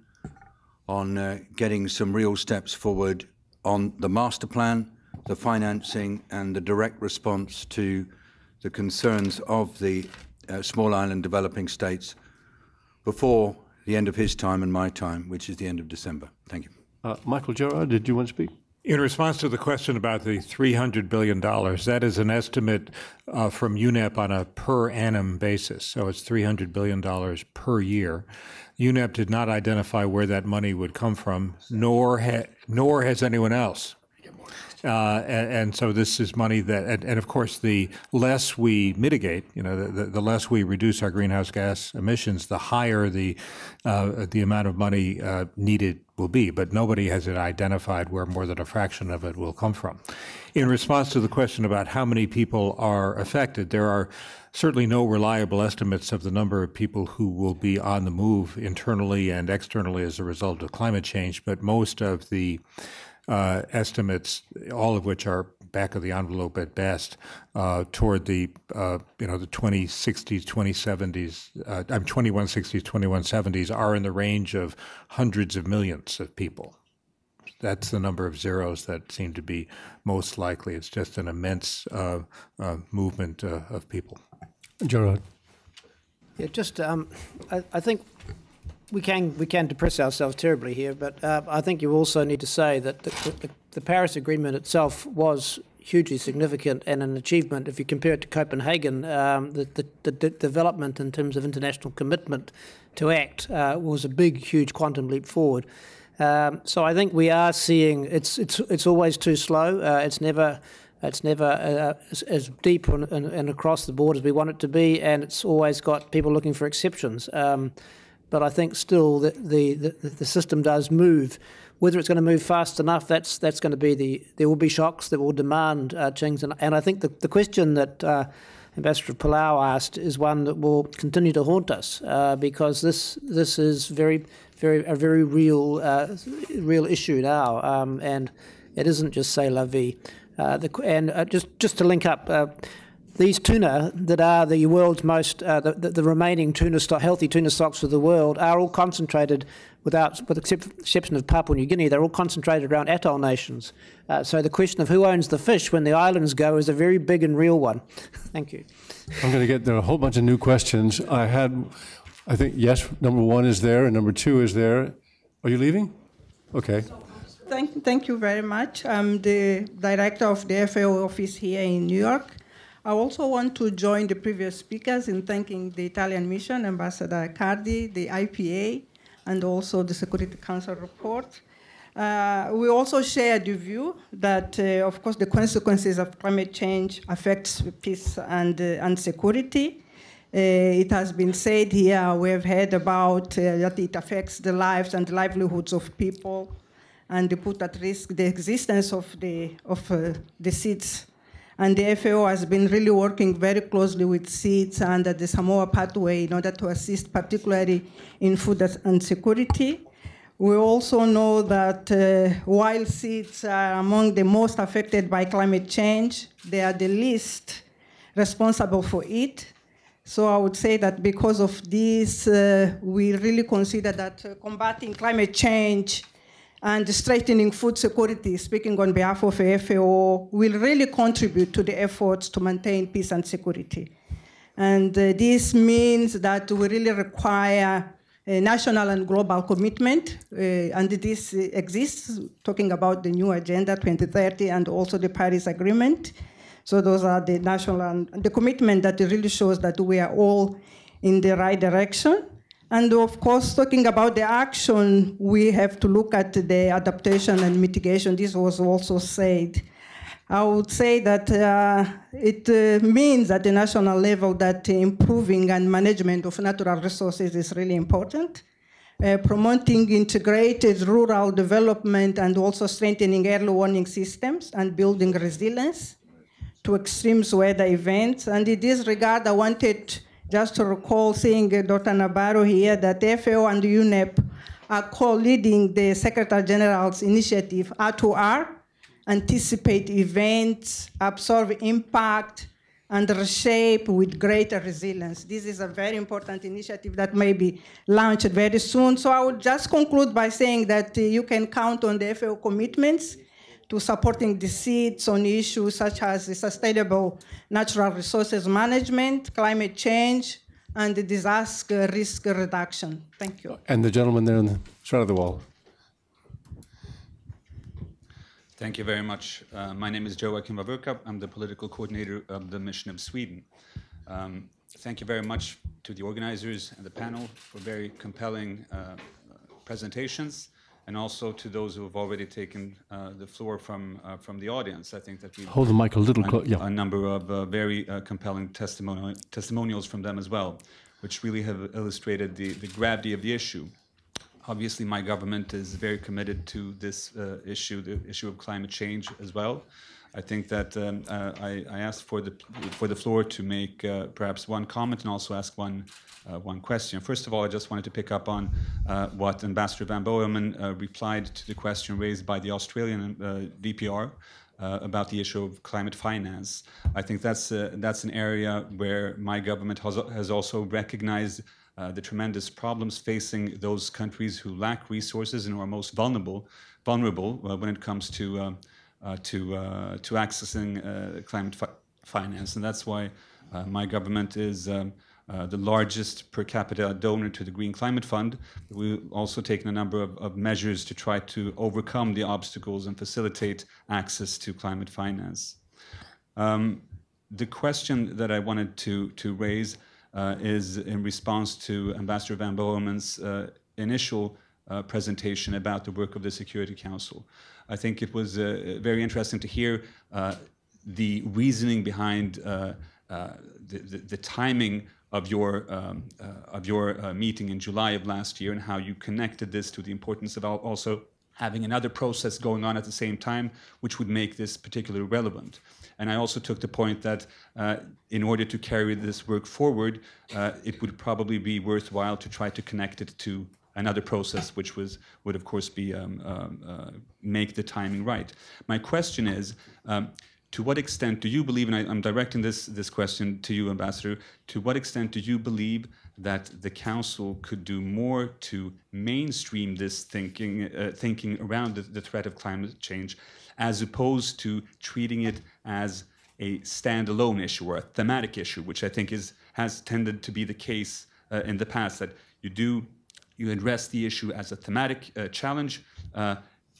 on uh, getting some real steps forward on the master plan, the financing, and the direct response to the concerns of the uh, small island developing states before the end of his time and my time, which is the end of December. Thank you. Uh, Michael Gerard, did you want to speak? In response to the question about the three hundred billion dollars, that is an estimate uh, from U N E P on a per annum basis. So it's three hundred billion dollars per year. U N E P did not identify where that money would come from, nor, ha nor has anyone else. Uh, and, and so this is money that, and, and of course, the less we mitigate, you know, the, the less we reduce our greenhouse gas emissions, the higher the uh, the amount of money uh, needed will be. But nobody has it identified where more than a fraction of it will come from. In response to the question about how many people are affected, there are certainly no reliable estimates of the number of people who will be on the move internally and externally as a result of climate change. But most of the Uh, estimates, all of which are back of the envelope at best, uh, toward the uh, you know the twenty sixties, twenty seventies, uh, I'm twenty-one sixties, twenty-one seventies, are in the range of hundreds of millions of people. That's the number of zeros that seem to be most likely. It's just an immense uh, uh, movement uh, of people. Gerard. Yeah, just um, I, I think. We can we can depress ourselves terribly here, but uh, I think you also need to say that the, the, the Paris Agreement itself was hugely significant and an achievement. If you compare it to Copenhagen, um, the, the, the de development in terms of international commitment to act uh, was a big, huge quantum leap forward. Um, so I think we are seeing it's it's it's always too slow. Uh, it's never. It's never uh, as, as deep and, and, and across the board as we want it to be, and it's always got people looking for exceptions. Um, But I think still that the, the, the system does move. Whether it's going to move fast enough, that's that's going to be the. There will be shocks that will demand uh, change. And, and I think the, the question that uh, Ambassador Palau asked is one that will continue to haunt us uh, because this this is very very a very real uh, real issue now, um, and it isn't just c'est la vie. Uh, the, and uh, just just to link up. Uh, These tuna that are the world's most, uh, the, the remaining tuna stock, healthy tuna stocks of the world, are all concentrated, without, with the exception of Papua New Guinea, they're all concentrated around atoll nations. Uh, so the question of who owns the fish when the islands go is a very big and real one. Thank you. I'm going to get there are a whole bunch of new questions. I had, I think, yes, number one is there, and number two is there. Are you leaving? Okay. Thank, thank you very much. I'm the director of the F A O office here in New York. I also want to join the previous speakers in thanking the Italian mission, Ambassador Cardi, the I P A, and also the Security Council report. Uh, we also share the view that, uh, of course, the consequences of climate change affects peace and, uh, and security. Uh, it has been said here, we have heard about uh, that it affects the lives and livelihoods of people and they put at risk the existence of the, of, uh, the S I D S. And the F A O has been really working very closely with S I D S and the Samoa Pathway in order to assist particularly in food and security. We also know that uh, while S I D S are among the most affected by climate change, they are the least responsible for it. So I would say that because of this, uh, we really consider that uh, combating climate change and strengthening food security, speaking on behalf of the F A O, will really contribute to the efforts to maintain peace and security. And uh, this means that we really require a national and global commitment, uh, and this exists, talking about the new Agenda twenty thirty and also the Paris Agreement. So those are the national and the commitment that really shows that we are all in the right direction. And of course, talking about the action, we have to look at the adaptation and mitigation. This was also said. I would say that uh, it uh, means at the national level that improving and management of natural resources is really important. Uh, promoting integrated rural development and also strengthening early warning systems and building resilience to extreme weather events. And in this regard, I wanted just to recall seeing uh, Doctor Nabarro here that F A O and U N E P are co-leading the Secretary General's initiative R two R, anticipate events, absorb impact, and reshape with greater resilience. This is a very important initiative that may be launched very soon. So I would just conclude by saying that uh, you can count on the F A O commitments to supporting the S I D S on issues such as the sustainable natural resources management, climate change, and the disaster risk reduction. Thank you. And the gentleman there on the side of the wall. Thank you very much. Uh, my name is Joakim Wawurka. I'm the political coordinator of the mission of Sweden. Um, thank you very much to the organizers and the panel for very compelling uh, presentations, and also to those who have already taken uh, the floor from uh, from the audience. I think that we hold the mic a little closer. Yeah. A number of uh, very uh, compelling testimonial testimonials from them as well, which really have illustrated the, the gravity of the issue. Obviously, my government is very committed to this uh, issue, the issue of climate change as well. I think that um, uh, I, I asked for the for the floor to make uh, perhaps one comment and also ask one uh, one question. First of all, I just wanted to pick up on uh, what Ambassador Van Boehmen uh, replied to the question raised by the Australian uh, D P R uh, about the issue of climate finance. I think that's uh, that's an area where my government has has also recognized Uh, the tremendous problems facing those countries who lack resources and who are most vulnerable, vulnerable uh, when it comes to uh, uh, to uh, to accessing uh, climate fi finance, and that's why uh, my government is um, uh, the largest per capita donor to the Green Climate Fund. We've also taken a number of, of measures to try to overcome the obstacles and facilitate access to climate finance. Um, the question that I wanted to to raise Uh, is in response to Ambassador Van Boehmen's uh, initial uh, presentation about the work of the Security Council. I think it was uh, very interesting to hear uh, the reasoning behind uh, uh, the, the, the timing of your, um, uh, of your uh, meeting in July of last year, and how you connected this to the importance of also having another process going on at the same time, which would make this particularly relevant. And I also took the point that uh, in order to carry this work forward, uh, it would probably be worthwhile to try to connect it to another process, which was would of course be um, um, uh, make the timing right. My question is, um, to what extent do you believe, and I, I'm directing this this question to you, Ambassador, to what extent do you believe that the Council could do more to mainstream this thinking uh, thinking around the, the threat of climate change, as opposed to treating it as a standalone issue or a thematic issue, which I think is has tended to be the case uh, in the past, that you do you address the issue as a thematic uh, challenge, uh,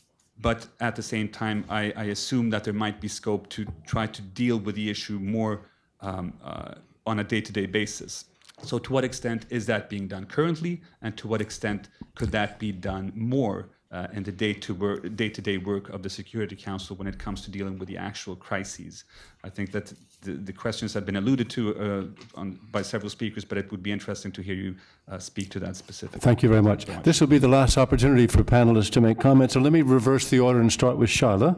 but at the same time, I, I assume that there might be scope to try to deal with the issue more um, uh, on a day-to-day basis. So to what extent is that being done currently, and to what extent could that be done more uh, in the day-to-day work of the Security Council when it comes to dealing with the actual crises? I think that the, the questions have been alluded to uh, on, by several speakers, but it would be interesting to hear you uh, speak to that specifically. Thank you very much. much. This will be the last opportunity for panelists to make comments. So let me reverse the order and start with Sharla.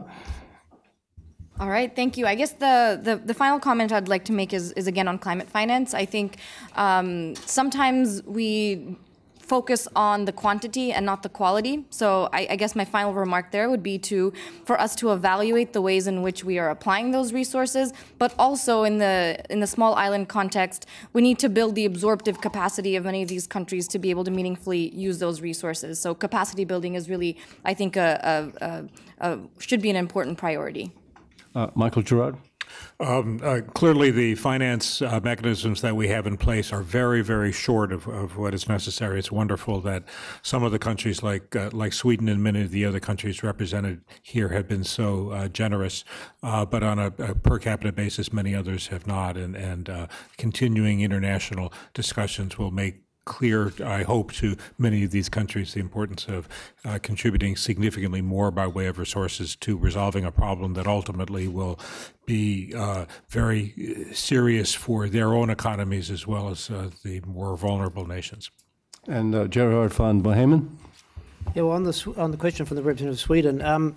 All right, thank you. I guess the, the, the final comment I'd like to make is, is again on climate finance. I think um, sometimes we focus on the quantity and not the quality. So I, I guess my final remark there would be to for us to evaluate the ways in which we are applying those resources, but also in the in the small island context, we need to build the absorptive capacity of many of these countries to be able to meaningfully use those resources. So capacity building is really, I think, a, a, a, a should be an important priority. Uh, Michael Gerard. Um, uh, clearly, the finance uh, mechanisms that we have in place are very, very short of, of what is necessary. It's wonderful that some of the countries, like uh, like Sweden and many of the other countries represented here, have been so uh, generous. Uh, but on a, a per capita basis, many others have not. And, and uh, continuing international discussions will make clear, I hope, to many of these countries the importance of uh, contributing significantly more by way of resources to resolving a problem that ultimately will be uh, very serious for their own economies as well as uh, the more vulnerable nations. And uh, Gerard van Bohemen? Yeah, well, on the, on the question from the representative of Sweden, um,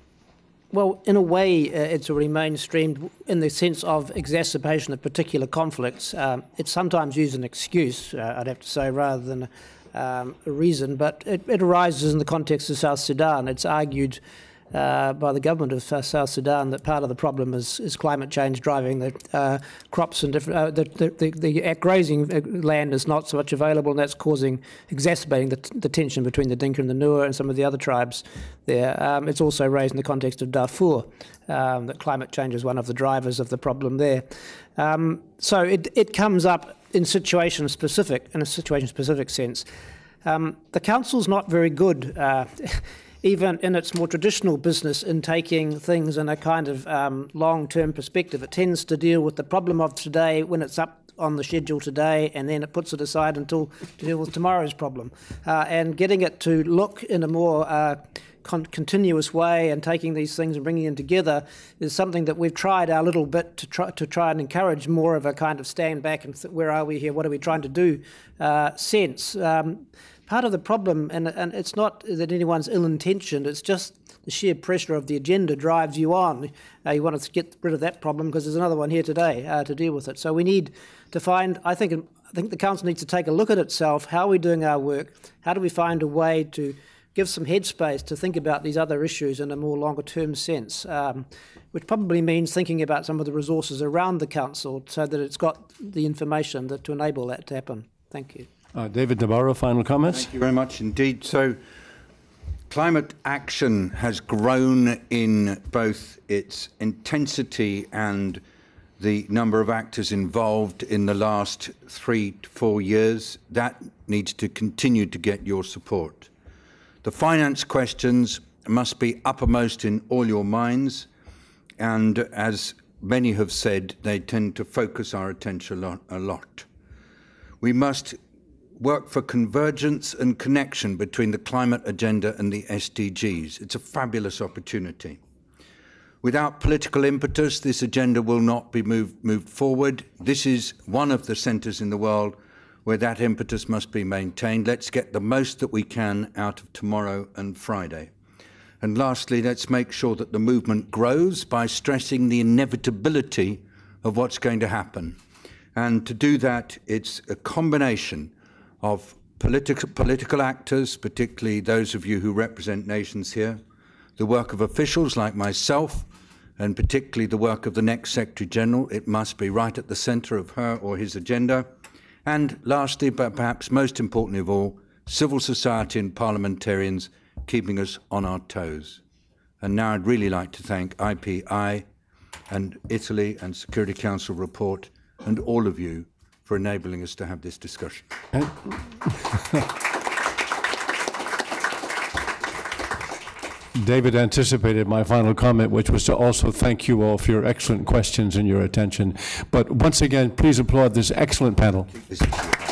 well, in a way, uh, it's already mainstreamed in the sense of exacerbation of particular conflicts. Um, it's sometimes used as an excuse, uh, I'd have to say, rather than um, a reason, but it, it arises in the context of South Sudan. It's argued uh, by the government of uh, South Sudan that part of the problem is, is climate change driving the uh, crops and different, uh, the, the, the, the grazing land is not so much available, and that's causing, exacerbating the, the tension between the Dinka and the Nuer and some of the other tribes there. Um, it's also raised in the context of Darfur, um, that climate change is one of the drivers of the problem there. Um, so it, it comes up in situation specific, in a situation specific sense. Um, the Council's not very good, uh, even in its more traditional business, in taking things in a kind of um, long-term perspective. It tends to deal with the problem of today when it's up on the schedule today, and then it puts it aside until to deal with tomorrow's problem. Uh, and getting it to look in a more uh, con continuous way and taking these things and bringing them together is something that we've tried our little bit to try to try and encourage more of a kind of stand back and th where are we here, what are we trying to do uh, sense. Um, Part of the problem, and, and it's not that anyone's ill-intentioned, it's just the sheer pressure of the agenda drives you on. Uh, you want to get rid of that problem because there's another one here today uh, to deal with it. So we need to find, I think, I think the Council needs to take a look at itself. How are we doing our work? How do we find a way to give some headspace to think about these other issues in a more longer-term sense, um, which probably means thinking about some of the resources around the Council so that it's got the information that, to enable that to happen. Thank you. Uh, David Nabarro, final comments? Thank you very much indeed. So, climate action has grown in both its intensity and the number of actors involved in the last three to four years. That needs to continue to get your support. The finance questions must be uppermost in all your minds, and as many have said, they tend to focus our attention a lot. A lot. We must work for convergence and connection between the climate agenda and the S D Gs. It's a fabulous opportunity. Without political impetus, this agenda will not be moved, moved forward. This is one of the centres in the world where that impetus must be maintained. Let's get the most that we can out of tomorrow and Friday. And lastly, let's make sure that the movement grows by stressing the inevitability of what's going to happen. And to do that, it's a combination of political, political actors, particularly those of you who represent nations here, the work of officials like myself, and particularly the work of the next Secretary General. It must be right at the centre of her or his agenda. And lastly, but perhaps most importantly of all, civil society and parliamentarians keeping us on our toes. And now I'd really like to thank I P I and Italy and Security Council report and all of you for enabling us to have this discussion. David anticipated my final comment, which was to also thank you all for your excellent questions and your attention. But once again, please applaud this excellent panel.